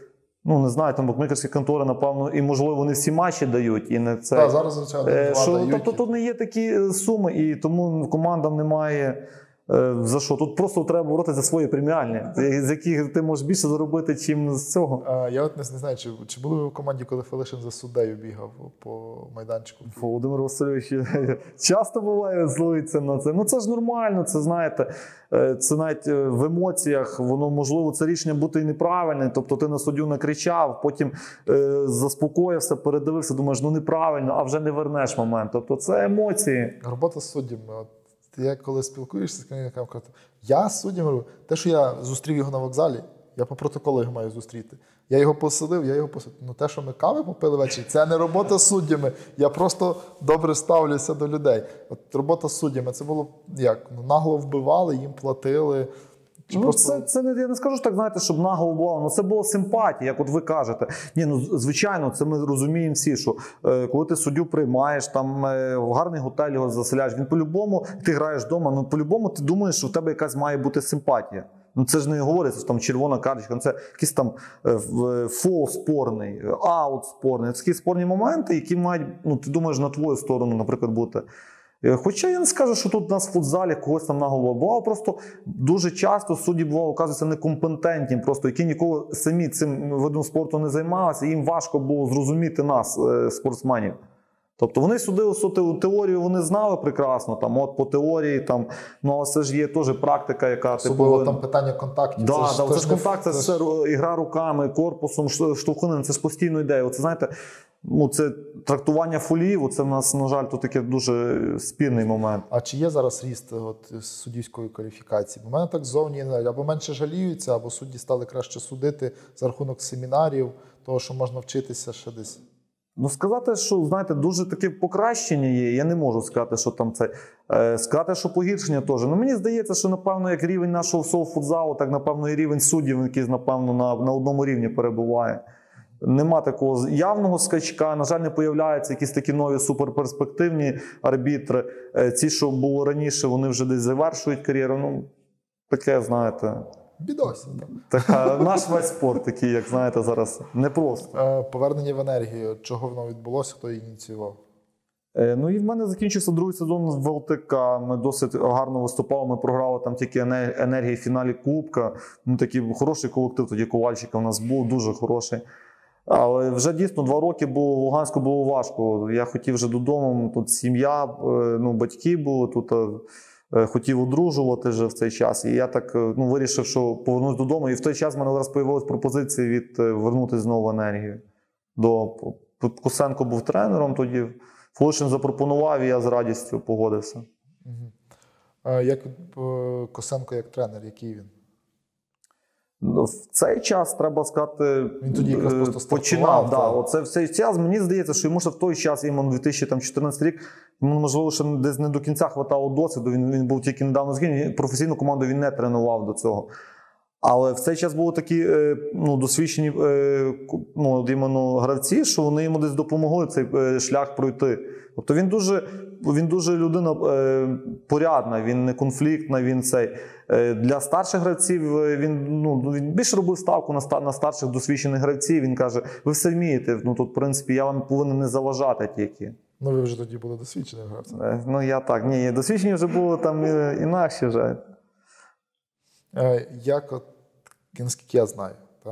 не знаю, там букмекерські контори, напевно, і, можливо, не всі матчі дають. І не це. Так, зараз, звичайно, дають. Тобто тут не є такі суми, і тому командам немає за що. Тут просто треба боротися за свої преміальні, з яких ти можеш більше заробити, чим з цього. Я не знаю, чи були ви в команді, коли Фелишин за суддею бігав по майданчику? Володимир Васильович часто буває злиться на це. Це ж нормально, це, знаєте, це навіть в емоціях, воно, можливо, це рішення бути і неправильне. Тобто ти на суддю накричав, потім заспокоївся, передивився, думаєш, неправильно, а вже не вернеш момент. Тобто це емоції. Робота з суддями. Я коли спілкуєшся з керівником, кажу, я з суддями роблю. Те, що я зустрів його на вокзалі, я по протоколу його маю зустріти. Я його посадив. Те, що ми кави попили ввечері, це не робота з суддями. Я просто добре ставлюся до людей. От робота з суддями, це було як? Нагло вбивали, їм платили. Це не, я не скажу так, знаєте, щоб нагло вбивали. Це було симпатія, як от ви кажете. Звичайно, це ми розуміємо всі, що коли ти суддю приймаєш, там в гарний готель його заселяєш, він по-любому, ти граєш вдома, по-любому ти думаєш, що в тебе якась має бути симпатія. Це ж не говориться, що там червона карточка, це якийсь там фол спорний, аут спорний. Це такі спорні моменти, які мають, ти думаєш, на твою сторону, наприклад, бути. Хоча я не скажу, що тут у нас в футзалі когось там наголо бувало, просто дуже часто судді бувало, оказуються некомпетентні, просто які ніколи самі цим видом спорту не займалися, і їм важко було зрозуміти нас, спортсменів. Тобто вони судили теорію, вони знали прекрасно, по теорії, але це ж є теж практика, яка... Особливо там питання контактів. Це ж контакт, це ж ігра руками, корпусом, штовхунем, це ж постійно йде. Оце, знаєте, це трактування фолів, це в нас, на жаль, тут таке дуже спірний момент. А чи є зараз ріст суддівської кваліфікації? Бо в мене так ззовні, або менше жаліються, або судді стали краще судити за рахунок семінарів, того, що можна вчитися ще десь. Сказати, що, знаєте, дуже таке покращення є, я не можу сказати, що там це. Сказати, що погіршення теж. Мені здається, що, напевно, як рівень нашого футзалу, так, напевно, і рівень суддів, який, напевно, на одному рівні перебуває. Нема такого явного скачка, на жаль, не появляються якісь такі нові суперперспективні арбітри. Ці, що було раніше, вони вже десь завершують кар'єру. Таке, знаєте... Бідося. Наш весь спорт такий, як, знаєте, зараз непросто. Повернення в енергію. Чого воно відбулося, хто її ініціював? Ну і в мене закінчився другий сезон в ЛТК. Ми досить гарно виступали. Ми програли там тільки енергії в фіналі Кубка. Ну, такий хороший колектив тоді Ковальчика у нас був, дуже хороший. Але вже дійсно 2 роки було в Луганську було важко. Я хотів вже додому, тут сім'я, ну, батьки були, тут хотів одружувати вже в цей час. І я так вирішив, що повернусь додому. І в той час в мене зараз з'явилась пропозиція вернутися знову в енергію. Косенко був тренером тоді. Фолошин запропонував, і я з радістю погодився. Як Косенко як тренер, який він? В цей час, треба сказати, він тоді якраз просто починав. Да, оце в цей час, мені здається, що йому ще в той час, іменно 2014 рік, можливо, ще десь не до кінця хватало досвіду, він був тільки недавно згідний, професійну команду він не тренував до цього. Але в цей час були такі досвідчені іменно гравці, що вони йому десь допомогли цей шлях пройти. Тобто він дуже людина порядна, він не конфліктна, він цей. Для старших гравців він більше робив ставку на старших досвідчених гравців. Він каже, ви все вмієте, тут, в принципі, я вам повинен не заважати тільки. Ну, ви вже тоді були досвідчені гравці. Ну, я так. Ні, досвідчені вже були там інакші вже. Як, наскільки я знаю,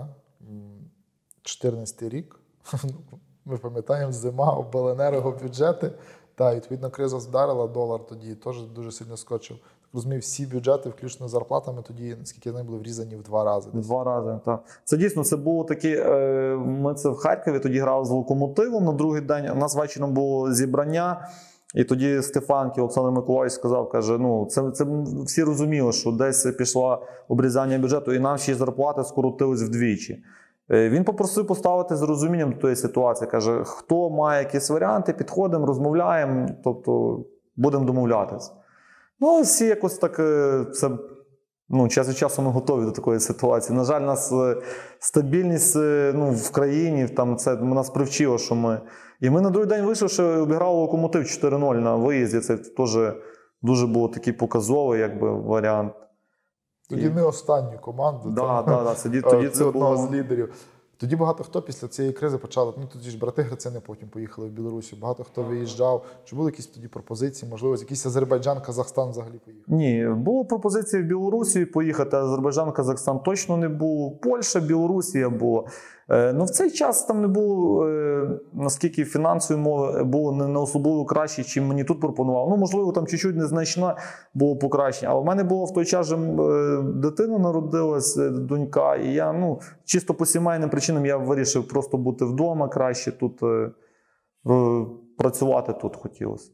2014 рік, ми пам'ятаємо, зима, обленерго бюджети, відповідно, криза вдарила, долар тоді теж дуже сильно скочив. Так розумію, всі бюджети, включно з зарплатами, тоді, наскільки я знаю, були врізані в 2 рази. В 2 рази, так. Це дійсно, це було такі, ми це в Харкові тоді грали з Локомотивом на другий день, у нас вечором було зібрання, і тоді Стефанків Олександр Миколаївич сказав, каже, це всі розуміли, що десь пішло обрізання бюджету, і наші зарплати скоротились вдвічі. Він попросив поставити з розумінням до тієї ситуації, каже, хто має якісь варіанти, підходимо, розмовляємо, тобто будемо домовлятися. Ну, всі якось так, час від часу ми готові до такої ситуації. На жаль, у нас стабільність в країні, це нас привчило, що ми... І ми на другий день вийшли, що обіграли Локомотив 4-0 на виїзді, це теж дуже було такий показовий варіант. Тоді не останню команду. Тоді це одного було... з лідерів. Тоді багато хто після цієї кризи почали, тоді ж брати Грицини потім поїхали в Білорусі, багато хто виїжджав. Чи були якісь тоді пропозиції, можливо, якийсь Азербайджан, Казахстан взагалі поїхав? Ні, було пропозиції в Білорусі поїхати, Азербайджан, Казахстан точно не був, Польща, Білорусія була. В цей час там не було, наскільки фінансові мови було не особливо краще, чим мені тут пропонували. Можливо, там чуть-чуть незначне було покращення. Але в мене було в той час же дитина народилась, донька, і я, чисто по сімейним причинам я вирішив просто бути вдома краще, тут працювати тут хотілося.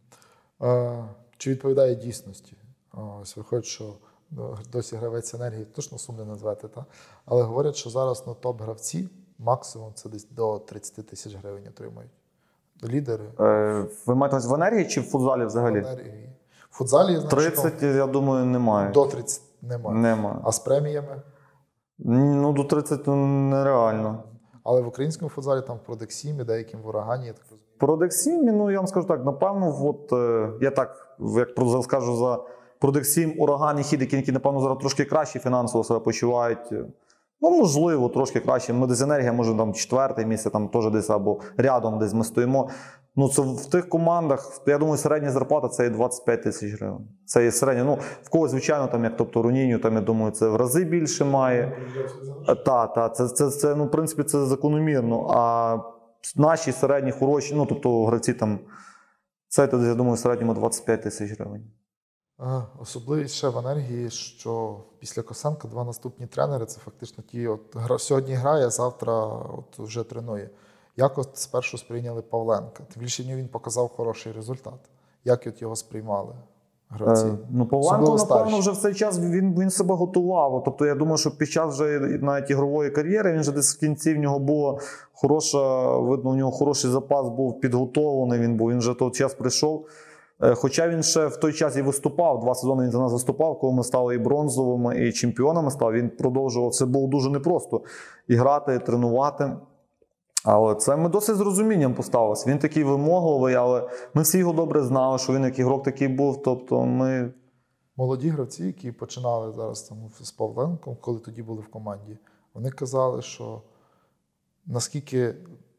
Чи відповідає дійсності? Ось виходить, що досі гравець енергії, точно сум не назвати, але говорять, що зараз топ-гравці максимум це десь до 30 тисяч гривень отримують. Лідери. Ви маєте в енергії чи в футзалі взагалі? В енергії. В футзалі, я знаю, 30, я думаю, немає. До 30 немає. Немає. А з преміями? До 30 нереально. Але в українському футзалі там в Продексімі, деяким в Урагані, я так розумію. В Продексімі, я вам скажу так, напевно, я так, як скажу за Продексім, Ураган і Хід, які, напевно, зараз трошки краще фінансово себе почувають. Можливо, трошки краще. Ми десь енергія, може, там 4-те місце, там теж десь або рядом десь ми стоїмо. Це в тих командах, я думаю, середня зарплата це і 25 тисяч гривень. Це є середня. В когось, звичайно, там, як Руніню, там, я думаю, це в рази більше має. Це, в принципі, це закономірно. А наші середні хороші, тобто гравці там, це, я думаю, в середньому 25 тисяч гривень. Особливість ще в енергії, що після Косенка 2 наступні тренери, це фактично ті, сьогодні грає, завтра вже тренує. Як спершу сприйняли Павленка? Тим більше він показав хороший результат. Як його сприймали гравці? Павленко, напевно, вже в цей час він себе готував. Тобто, я думаю, що під час вже навіть ігрової кар'єри, він вже десь в кінці в нього було видно, у нього хороший запас був підготовлений, він вже той час прийшов. Хоча він ще в той час і виступав, 2 сезони він за нас виступав, коли ми стали і бронзовими, і чемпіонами стали, він продовжував, це було дуже непросто і грати, і тренувати. Але це ми досить з розумінням поставилися. Він такий вимогливий, але ми всі його добре знали, що він як ігрок такий був, тобто ми... Молоді гравці, які починали зараз там з Павленком, коли тоді були в команді, вони казали, що наскільки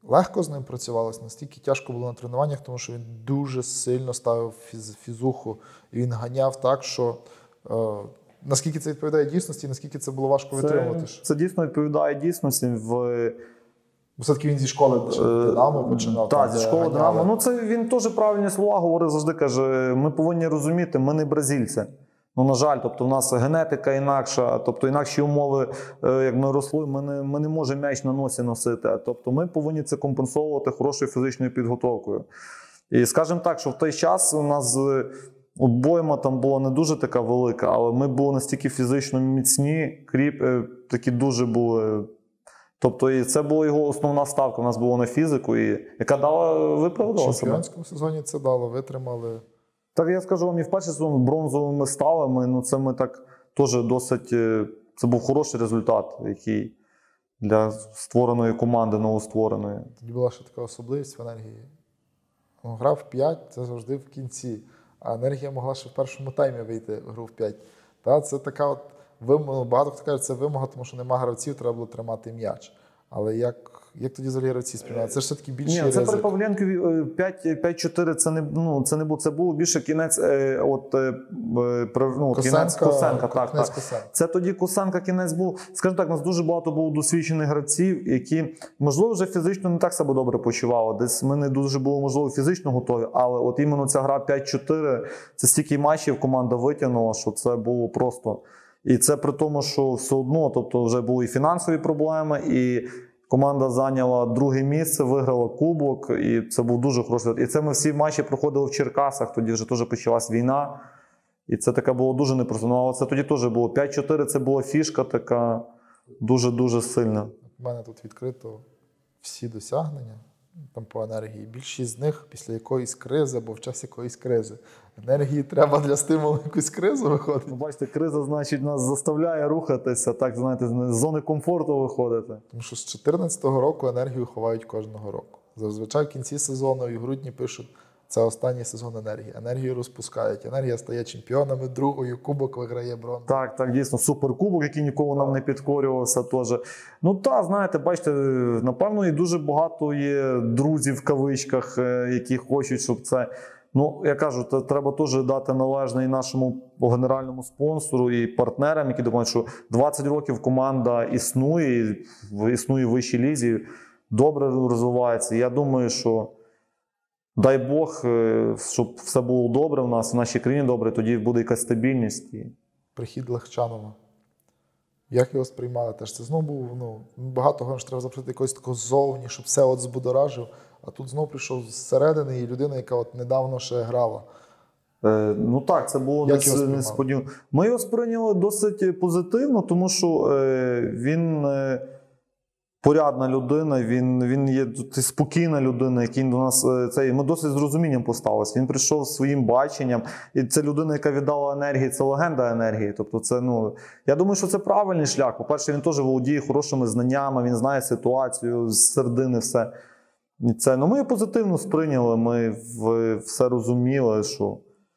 легко з ним працювалося, настільки тяжко було на тренуваннях, тому що він дуже сильно ставив фізуху. І він ганяв так, що наскільки це відповідає дійсності, наскільки це було важко витримувати. Це дійсно відповідає дійсності. Все-таки він зі школи Динамо починав. Так, зі школи Динамо. Ну, це він теж правильні слова говорив, завжди каже, ми повинні розуміти, ми не бразильці. Ну, на жаль, тобто в нас генетика інакша, тобто інакші умови, як ми росли, ми не можемо м'яч на носі носити. Тобто ми повинні це компенсовувати хорошою фізичною підготовкою. І скажімо так, що в той час у нас обойма там була не дуже така велика, але ми були настільки фізично міцні, такі дуже були. Тобто і це була його основна ставка, у нас була на фізику, яка дала виправдала себе. В чемпіонському сезоні це дало, витримали. Так я скажу вам, і в перший сезон бронзовими ставами, ну це ми так теж досить, це був хороший результат, який для створеної команди, новоствореної. Тоді була ще така особливість в енергії. Грав 5, це завжди в кінці, а енергія могла ще в першому таймі вийти в гру в 5. Це така от вимога, багато хто каже, це вимога, тому що нема гравців, треба було тримати м'яч. Але як тоді взагалі гравці сприймали? Це ж все-таки більший ризик. Це при Павленкові 5-4, це не було, це було більше кінець Косенка. Так. Це тоді Косенка кінець був. Скажімо так, у нас дуже багато було досвідчених гравців, які, можливо, вже фізично не так себе добре почували. Десь ми не дуже були, можливо, фізично готові, але от іменно ця гра 5-4, це стільки матчів команда витягнула, що це було просто... І це при тому, що все одно, тобто вже були і фінансові проблеми, і команда зайняла друге місце, виграла кубок, і це був дуже хороший. І це ми всі матчі проходили в Черкасах, тоді вже теж почалась війна, і це таке було дуже непросто. Ну, але це тоді теж було 5-4, це була фішка така дуже-дуже сильна. У мене тут відкрито всі досягнення там по енергії. Більшість з них після якоїсь кризи або в час якоїсь кризи. Енергії треба для стимулу якусь кризу виходить. Ну, бачите, криза, значить, нас заставляє рухатися, так, знаєте, з зони комфорту виходити. Тому що з 2014 року енергію ховають кожного року. Зазвичай в кінці сезону і в грудні пишуть, це останній сезон енергії. Енергію розпускають. Енергія стає чемпіонами другою, кубок виграє бронзу. Так, дійсно, суперкубок, який ніколи нам не підкорювався теж. Ну так, знаєте, бачите, напевно, і дуже багато є друзів в кавичках, які хочуть, щоб це... Ну, я кажу, треба теж дати належне і нашому генеральному спонсору, і партнерам, які допомагають, що 20 років команда існує в вищій лізі, добре розвивається. Я думаю, що дай Бог, щоб все було добре в нас, в нашій країні добре, тоді буде якась стабільність. Прихід Легчанова. Як його сприймали? Теж це знову був, багато говоримо, що треба запустити якогось такого ззовні, щоб все от збудоражив. А тут знову прийшов зсередини і людина, яка от недавно ще грала. Ну так, це було несподівано. Ми його сприйняли досить позитивно, тому що він порядна людина, він є спокійна людина, який до нас ми досить з розумінням поставилися. Він прийшов своїм баченням, і це людина, яка віддала енергії, це легенда енергії. Тобто це, я думаю, що це правильний шлях. По-перше, він теж володіє хорошими знаннями, він знає ситуацію з середини, все. Ми його позитивно сприйняли, ми все розуміли, що...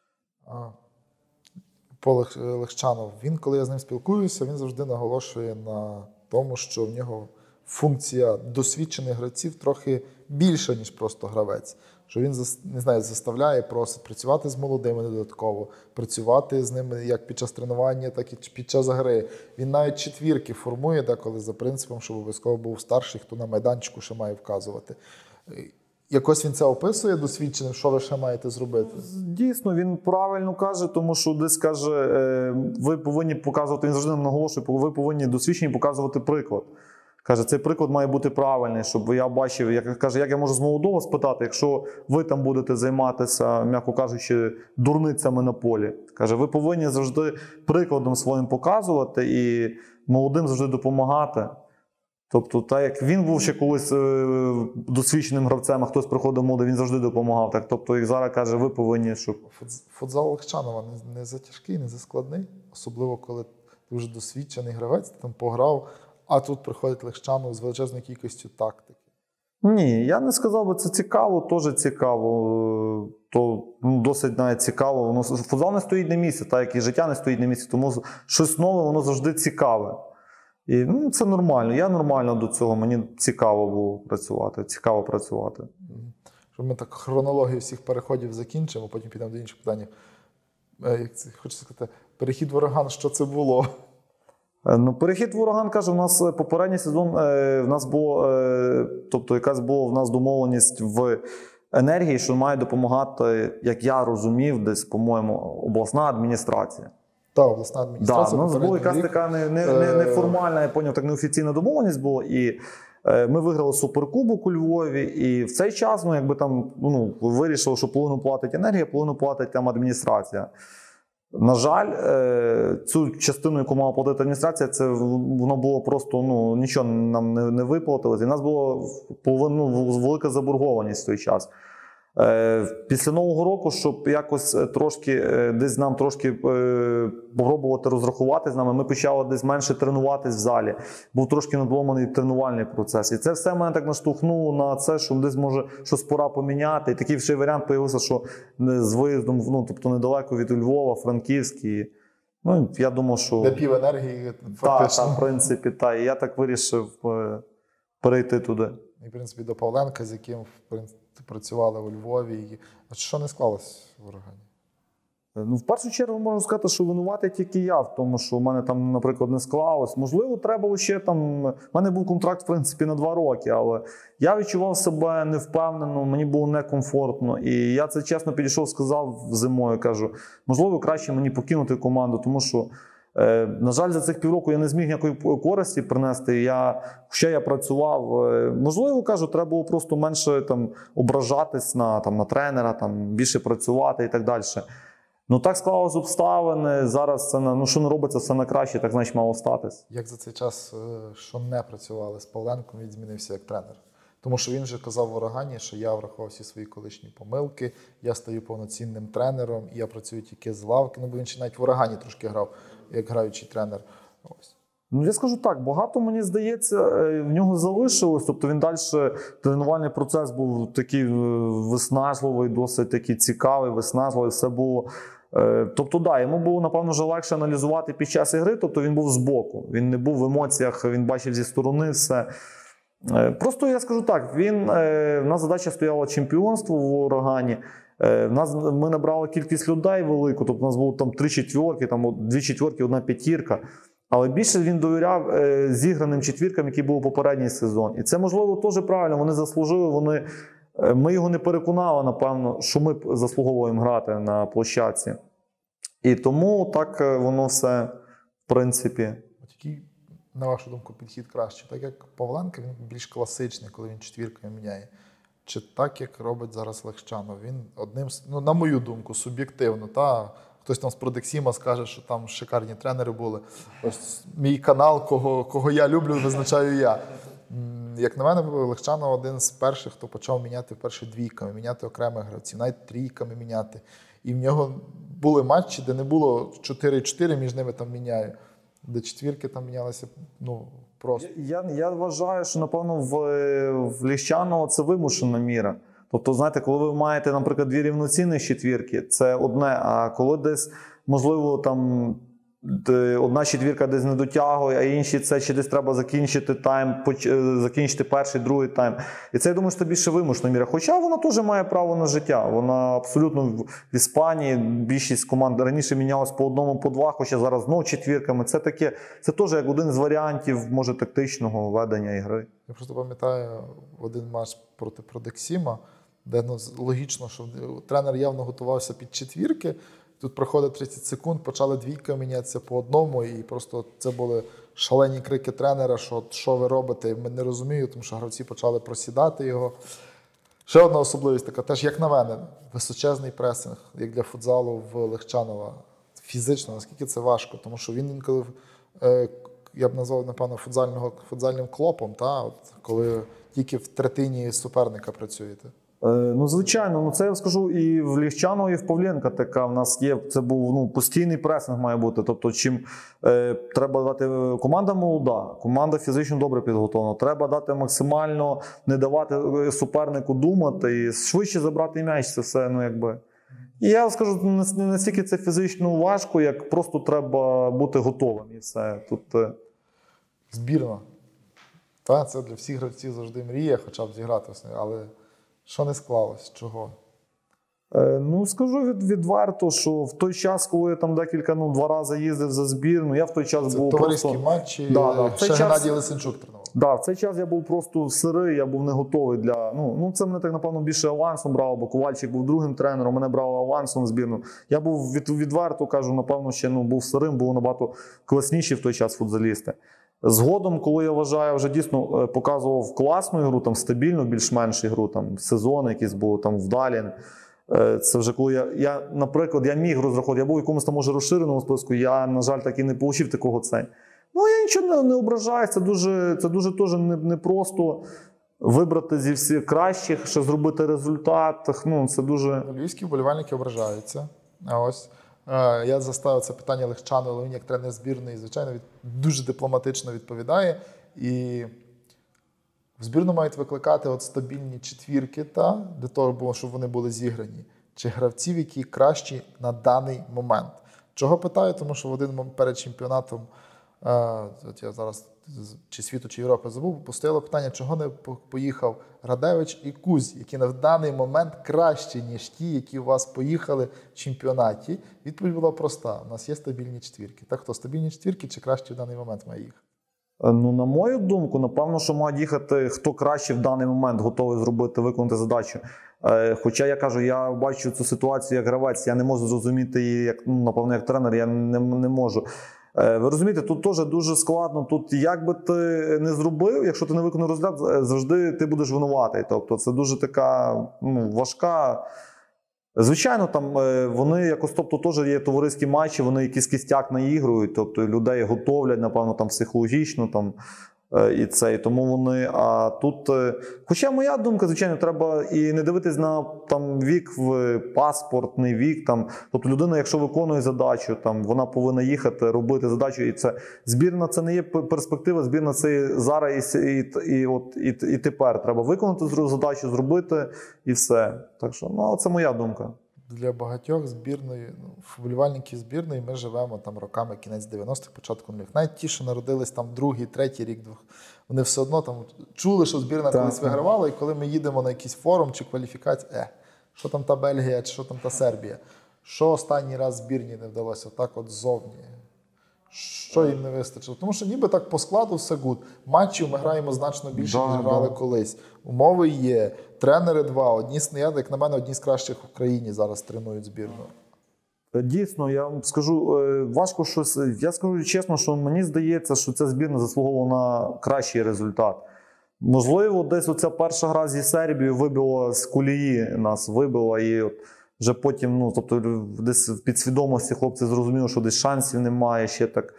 Пол Легчанов, коли я з ним спілкуюся, він завжди наголошує на тому, що в нього функція досвідчених гравців трохи більша, ніж просто гравець. Що він, заставляє, просить працювати з молодими додатково, працювати з ними як під час тренування, так і під час гри. Він навіть четвірки формує деколи за принципом, щоб обов'язково був старший, хто на майданчику ще має вказувати. Якось він це описує досвідченим, що ви ще маєте зробити? Дійсно, він правильно каже, тому що десь каже, ви повинні показувати, він завжди нам наголошує, ви повинні досвідчені показувати приклад. Каже, цей приклад має бути правильний, щоб я бачив, як я можу з молодого спитати, якщо ви там будете займатися, м'яко кажучи, дурницями на полі. Каже, ви повинні завжди прикладом своїм показувати і молодим завжди допомагати. Тобто, так як він був ще колись досвідченим гравцем, а хтось приходив молодий, він завжди допомагав. Так, тобто, як зараз каже, ви повинні, щоб... Футзал Легчанова не затяжкий, не заскладний, особливо коли ти вже досвідчений гравець, ти там пограв, а тут приходить Легчанов з величезною кількістю тактики. Ні, я не сказав би, це цікаво, теж цікаво, то досить навіть цікаво. Футзал не стоїть на місці, так як і життя не стоїть на місці, тому щось нове, воно завжди цікаве. І це нормально. Я нормально до цього. Мені цікаво було працювати. Цікаво працювати. Щоб ми так хронологію всіх переходів закінчимо, потім підемо до інших питань. Хочу сказати, перехід в Ураган, що це було? Перехід в Ураган, кажу, у нас попередній сезон, в нас було, тобто якась була в нас домовленість в енергії, що має допомагати, як я розумів, десь, по-моєму, обласна адміністрація. Так, обласна адміністрація. У нас була якась така неформальна, я поняв, так неофіційна домовленість була, і ми виграли суперкубок у Львові, і в цей час, вирішили, що половину платить енергія, половину платить там адміністрація. На жаль, цю частину, яку мала платити адміністрація, воно було просто, нічого нам не виплатилось. І в нас була велика заборгованість в той час. Після Нового року, щоб якось трошки, десь нам трошки попробувати розрахувати з нами, ми почали десь менше тренуватись в залі. Був трошки надломаний тренувальний процес. І це все мене так наштовхнуло на це, що десь може щось пора поміняти. І такий ще варіант з'явився, що з виїздом, тобто недалеко від Львова, Франківський. Я думав, що... Де пів енергії, фактично. Так, в принципі, так. І я так вирішив перейти туди. І, в принципі, до Павленка, з яким, в принципі, працювали у Львові. А що не склалось в Урагані? В першу чергу можу сказати, що винуватий тільки я в тому, що в мене там, наприклад, не склалось. Можливо, треба ще там... У мене був контракт, в принципі, на 2 роки, але я відчував себе невпевнено, мені було некомфортно. І я це чесно підійшов, сказав зимою, кажу, можливо, краще мені покинути команду, тому що на жаль, за цих півроку я не зміг ніякої користі принести. Ще я працював. Можливо, кажу, треба було просто менше ображатись на тренера, більше працювати і так далі. Так склалось обставини. Зараз це, що не робиться, все на краще, так значить мало статись. Як за цей час, що не працювали з Павленком, він змінився як тренер? Тому що він же казав в Урагані, що я врахував всі свої колишні помилки, я стаю повноцінним тренером, і я працюю тільки з лавки. Бо він ще навіть в Урагані трошки грав, як граючий тренер. Ось. Я скажу так, багато, мені здається, в нього залишилось. Тобто він далі, тренувальний процес був такий виснажливий, досить такий цікавий, виснажливий, все було. Тобто, йому було, напевно, вже легше аналізувати під час ігри, тобто він був збоку, він не був в емоціях, він бачив зі сторони все. Просто я скажу так, в нас задача стояла чемпіонство в Урагані. Ми набрали кількість людей велику, тобто у нас було 3 четвірки, 2 четвірки, 1 п'ятірка. Але більше він довіряв зіграним четвіркам, які були попередній сезон. І це, можливо, теж правильно, вони заслужили, ми його не переконали, напевно, що ми заслуговуємо грати на площадці. І тому так воно все, в принципі... На вашу думку, підхід краще? Так як Павленко, він більш класичний, коли він четвіркою міняє. Чи так, як робить зараз Легчанов? Він одним, на мою думку, суб'єктивно. Хтось там з Продексіма скаже, що там шикарні тренери були. Ось мій канал, кого я люблю, визначаю я. Як на мене, Легчанов один з перших, хто почав міняти вперше двійками, міняти окремих гравців, навіть трійками міняти. І в нього були матчі, де не було 4-4, між ними там міняю. Де четвірки там мінялися, просто. Я вважаю, що, напевно, в Ліщанова це вимушена міра. Тобто, знаєте, коли ви маєте, наприклад, 2 рівноцінні четвірки, це одне, а коли десь, можливо, там одна четвірка десь не дотягує, а інші це ще десь треба закінчити тайм, закінчити перший, другий тайм. І це, я думаю, що більше вимушена міра. Хоча вона теж має право на життя. Вона абсолютно в Іспанії, більшість команд раніше мінялась по 1, по 2, хоча зараз знову четвірками. Це теж як один з варіантів, може, тактичного ведення ігри. Я просто пам'ятаю один матч проти Продексіма, де логічно, що тренер явно готувався під четвірки. Тут проходить 30 секунд, почали двійка мінятися по одному, і просто це були шалені крики тренера, що ви робите, ми не розуміємо, тому що гравці почали просідати його. Ще одна особливість така, теж як на мене, височезний пресинг, як для футзалу в Легчанова. Фізично, наскільки це важко, тому що він інколи, я б назвав, напевно, футзальним клопом, коли тільки в третині суперника працюєте. Звичайно, це я скажу і в Ліщанова, і в Павленка така в нас є. Це був постійний пресинг має бути. Тобто, чим треба дати команда молода, команда фізично добре підготовлена. Треба дати максимально, не давати супернику думати і швидше забрати м'яч. Це все, І я скажу, не настільки це фізично важко, як просто треба бути готовим і все. Збірна. Та, це для всіх гравців завжди мрія, хоча б зіграти. Але що не склалось? Чого? Ну, скажу відверто, що в той час, коли я там декілька, 2 рази їздив за збірну, я в той час Це був товариські просто... матчі, Да, ще Геннадій Лисенчук тренував. Да, в цей час я був просто сирий, я був не готовий для... це мене так, напевно, більше авансом брало, бо Ковальчик був другим тренером, мене брали авансом в збірну. Я був відверто, кажу, напевно, ще був сирим, був набагато класніші в той час футзалісти. Згодом, коли я вважаю, вже дійсно показував класну ігру, там стабільну, більш-менш ігру, там сезони якісь були, там вдалі. Це вже коли наприклад, я міг розраховувати, я був в якомусь там, може, розширеному списку, я, на жаль, так і не отримав такого цей. Я нічого не ображаю, це дуже теж непросто вибрати зі всіх кращих, ще зробити результат. Це дуже... Львівські вболівальники ображаються. А ось я заставив це питання Легчану, але він як тренер збірної, звичайно, дуже дипломатично відповідає. І в збірну мають викликати стабільні четвірки, для того, щоб вони були зіграні. Чи гравців, які кращі на даний момент. Чого питаю? Тому що в один момент перед чемпіонатом, я зараз чи світу, чи Європи забув, постояло питання, чого не поїхав Радевич і Кузь, які на даний момент кращі, ніж ті, які у вас поїхали в чемпіонаті. Відповідь була проста. У нас є стабільні четвірки. Так хто стабільні четвірки чи кращі в даний момент має їхати? На мою думку, напевно, що мають їхати, хто краще в даний момент готовий зробити, виконати задачу. Хоча я кажу, я бачу цю ситуацію як гравець, я не можу зрозуміти її, напевно, як тренер, я не можу. Ви розумієте, тут теж дуже складно, тут як би ти не зробив, якщо ти не виконав розгляд, завжди ти будеш винуватий. Тобто це дуже така важка... Звичайно, там вони якось, теж є товариські матчі, вони якийсь кістяк наігрують, тобто людей готовлять, напевно, там психологічно, і це, і тому вони, а тут, хоча моя думка, звичайно, треба і не дивитись на вік в паспортний вік, тобто людина, якщо виконує задачу, вона повинна їхати, робити задачу, і це, збірна це не є перспектива, збірна це зараз і тепер, треба виконати задачу, зробити і все, так що, це моя думка. Для багатьох вболівальників збірної ми живемо роками, кінець 90-х, початку нулів. Навіть ті, що народились другий, третій рік, вони все одно чули, що збірна колись вигравала, і коли ми їдемо на якийсь форум чи кваліфікацію, що там та Бельгія, чи що там та Сербія, що останній раз збірні не вдалося, ззовні. Що їм не вистачило? Тому що ніби так по складу все гуд. Матчів ми граємо значно більше, ніж грали колись. Умови є, тренери два. Як на мене, одні з кращих в Україні зараз тренують збірну. Дійсно, я вам скажу, важко щось. Я скажу чесно, що мені здається, що ця збірна заслуговувала на кращий результат. Можливо, десь оця перша гра зі Сербією вибила з колії нас, вибила і вже потім, десь в підсвідомості хлопці зрозуміли, що десь шансів немає, ще так.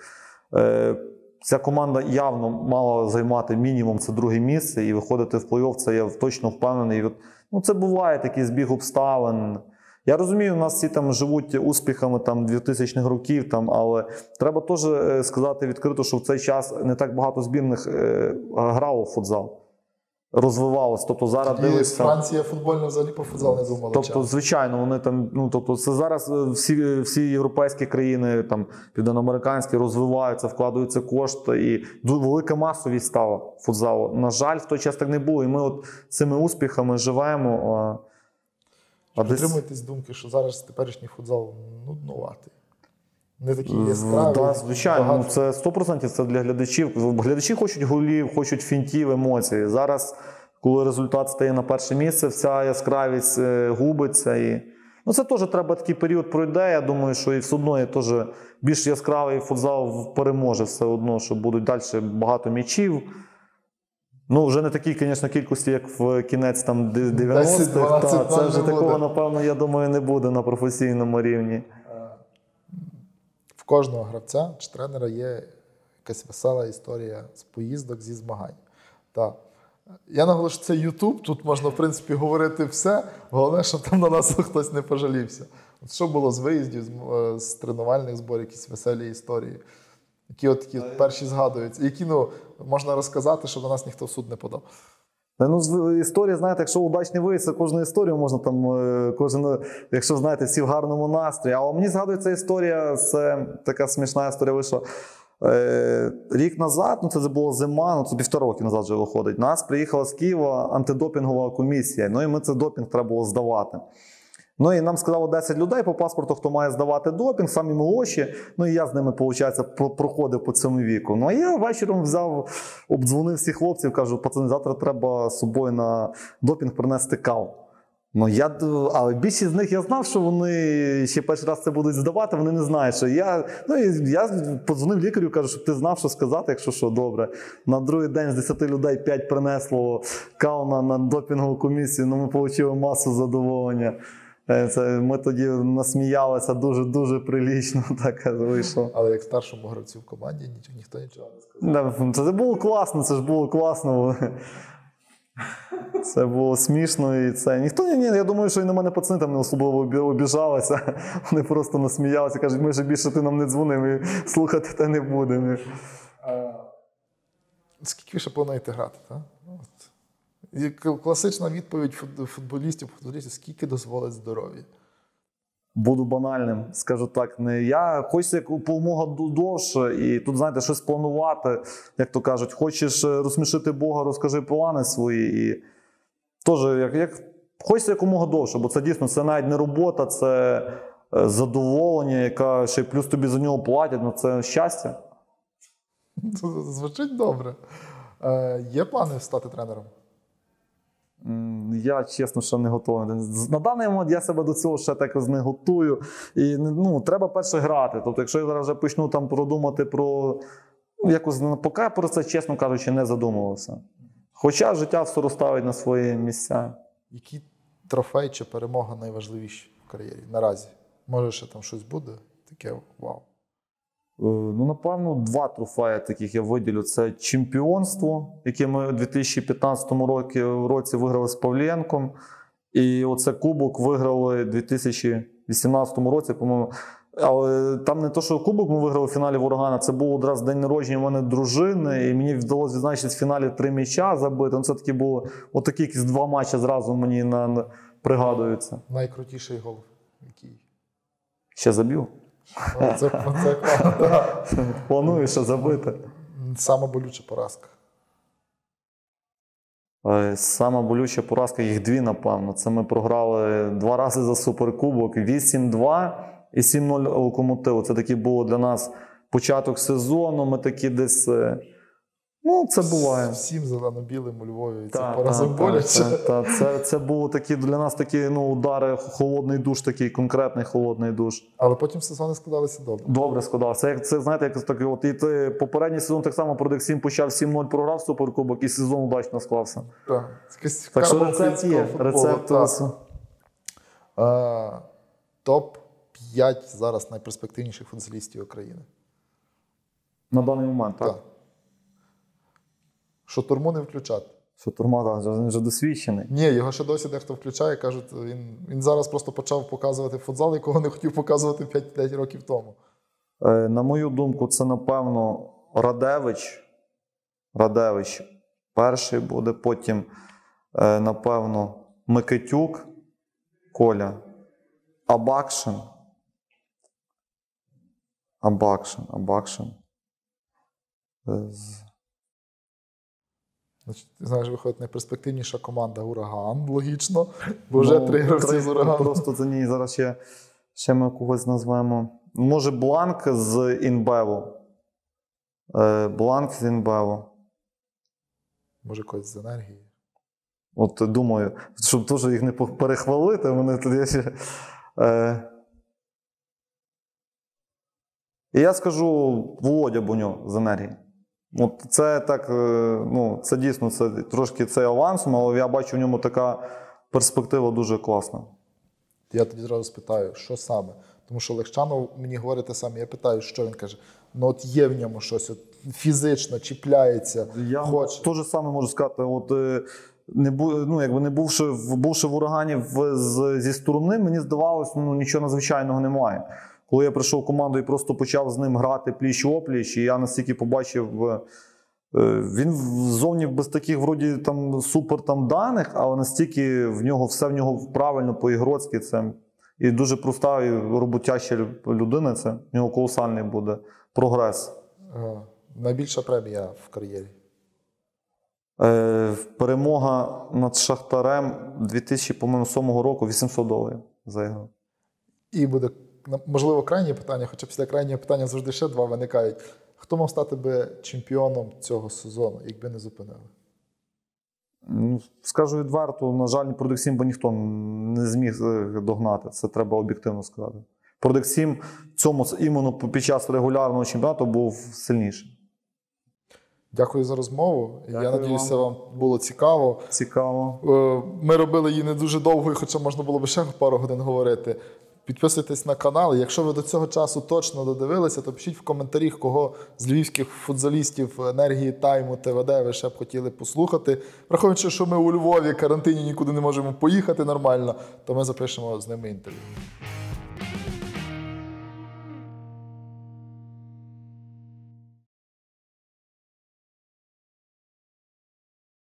Ця команда явно мала займати мінімум це друге місце і виходити в плей-офф, це я точно впевнений. Це буває такий збіг обставин. Я розумію, у нас всі живуть успіхами 2000-х років, але треба теж сказати відкрито, що в цей час не так багато збірних грало в футзал. Розвивалось. Тобто зараз дивишся... Франція футбольна взагалі по футзалу не думала. Тобто, звичайно, вони це зараз всі європейські країни, південноамериканські розвиваються, вкладаються кошти і велика масовість стала футзалу. На жаль, в той час так не було, і ми цими успіхами живемо. Підтримуєтесь думки, що зараз теперішній футзал нуднуватий. Не такі яскраві. Так, звичайно, це 100% це для глядачів. Глядачі хочуть голів, хочуть фінтів, емоцій. Зараз, коли результат стає на перше місце, вся яскравість губиться. Це теж треба такий період пройде. Я думаю, що і все одно є теж більш яскравий футзал переможе все одно, що будуть далі багато м'ячів. Вже не такій, звісно, кількості, як в кінець 90-х. Це вже такого, напевно, я думаю, не буде на професійному рівні. В кожного гравця чи тренера є якась весела історія з поїздок, зі змагань. Я наголошую, що це YouTube, тут можна, в принципі, говорити все. Головне, щоб там на нас хтось не пожалівся. Що було з виїздів, з тренувальних зборів, якісь веселі історії, які такі перші згадуються, які можна розказати, щоб на нас ніхто в суд не подав. Історія, знаєте, якщо удачний виїзд, кожну історію можна якщо, знаєте, всі в гарному настрої. А мені згадується історія, це така смішна історія вийшла. Рік назад, ну це було зима, ну це 1,5 роки назад вже виходить, нас приїхала з Києва антидопінгова комісія, ну і ми цей допінг треба було здавати. Ну і нам сказало 10 людей по паспорту, хто має здавати допінг, самі молодші, ну і я з ними, виходить, проходив по цьому віку. Ну а я вечором взяв, обдзвонив всіх хлопців, кажу, пацани, завтра треба з собою на допінг принести каву. Ну, але більшість з них я знав, що вони ще перший раз це будуть здавати, вони не знають, що я... Ну, і я подзвонив лікарю, кажу, щоб ти знав, що сказати, якщо що, добре. На другий день з 10 людей 5 принесло каву на допінгову комісію, ну, ми отримали масу задоволення. Ми тоді насміялися дуже прилічно, так вийшло. Але як старшому гравцю в команді ніхто нічого не сказав. Це було класно, це ж було класно. Це було смішно і це. Я думаю, що і на мене пацани там не особливо обіжалися. Вони просто насміялися, кажуть, ми вже більше ти нам не дзвони, ми слухати те не будемо. Скільки ви ще плануєте грати, так? І класична відповідь футболістів, скільки дозволить здоров'я? Буду банальним, скажу так. Я хочу якомога довше, і тут, знаєте, щось планувати, як то кажуть, хочеш розсмішити Бога, розкажи плани свої. І теж, хочеться якомога довше, бо це дійсно, це навіть не робота, це задоволення, яка ще плюс тобі за нього платять, ну це щастя. Звучить добре. Є плани стати тренером? Я, чесно, ще не готовий. На даний момент я себе до цього ще так не готую. І, треба перше грати. Тобто, якщо я зараз вже почну там продумати про... якось, поки про це, чесно кажучи, не задумувався. Хоча життя все розставить на свої місця. Які трофей чи перемога найважливіші в кар'єрі наразі? Може, ще там щось буде? Таке вау. Напевно, 2 трофеї таких я виділю. Це чемпіонство, яке ми у 2015 році виграли з Павлієнком. І оце кубок виграли у 2018 році, по-моєму. Але там не то, що кубок ми виграли в фіналі Ворогана, це був одразу день народження у мене дружини, і мені вдалося відзначити в фіналі 3 м'яча забити. Це такі було, отакі якісь 2 матчі зразу мені пригадуються. Найкрутіший гол який? Ще забив. Це Планую ще забити. Сама болюча поразка. Сама болюча поразка, їх 2, напевно. Це ми програли 2 рази за Суперкубок. 8-2 і 7-0 Локомотиву. Це таки було для нас початок сезону. Ми такі десь... це буває. Всім зелено-білим у Львові. Це поразок боляче. Це було такі, для нас такі удари, холодний душ, такий конкретний холодний душ. Але потім сезони складалися добре. Добре складалося. Це знаєте, як таке, от і ти попередній сезон так само Продексім почав 7-0, програв Суперкубок і сезон удачно склався. Так що рецепт є. Топ-5 зараз найперспективніших футболістів України. На даний момент, так? Шотурму не включати. Шотурма, він вже досвідчений. Ні, його ще досі дехто включає, кажуть, він зараз просто почав показувати футзал, якого не хотів показувати 5 років тому. На мою думку, це, напевно, Радевич перший буде, потім, напевно, Микитюк, Коля, Абакшин. Значить, ти знаєш, виходить найперспективніша команда «Ураган», логічно, бо вже 3 гравці з «Урагану». Просто за ній зараз ще ми когось назвемо. Може, Бланк з Інбеву. Може, когось з «Енергії». От думаю, щоб теж їх не перехвалити, вони тоді ще... І я скажу Володя Буньо з «Енергії». От це так, це дійсно це трошки це авансом, але я бачу в ньому така перспектива дуже класна. Я тоді зразу спитаю, що саме? Тому що Легчанов мені говорить те саме, я питаю, що він каже. От є в ньому щось, фізично чіпляється, хоче. Я те ж саме можу сказати, не бувши в Урагані зі сторони, мені здавалося, нічого надзвичайного немає. Коли я прийшов в команду і просто почав з ним грати пліч-опліч, і я настільки побачив, він зовні без таких вроді там супер даних, але настільки все в нього правильно по-ігроцьки. Це і дуже проста і роботяща людина, це в нього колосальний буде прогрес. Найбільша премія в кар'єрі? Перемога над Шахтарем 2007 року $800 за ігру. І буде, можливо, крайнє питання, хоча після крайнього питання завжди ще два виникають. Хто мав стати би чемпіоном цього сезону, якби не зупинили? Скажу відверто, на жаль, Продексім би ніхто не зміг догнати. Це треба об'єктивно сказати. Продексім іменно під час регулярного чемпіонату був сильніший. Дякую за розмову. Дякую. Я сподіваюся, вам було цікаво. Цікаво. Ми робили її не дуже довго, хоча можна було б ще пару годин говорити. Підписуйтесь на канал. Якщо ви до цього часу точно додивилися, то пишіть в коментарях, кого з львівських футзалістів Енергії, Тайму, ТВД ви ще б хотіли послухати. Враховуючи, що ми у Львові, карантині, нікуди не можемо поїхати нормально, то ми запишемо з ними інтерв'ю.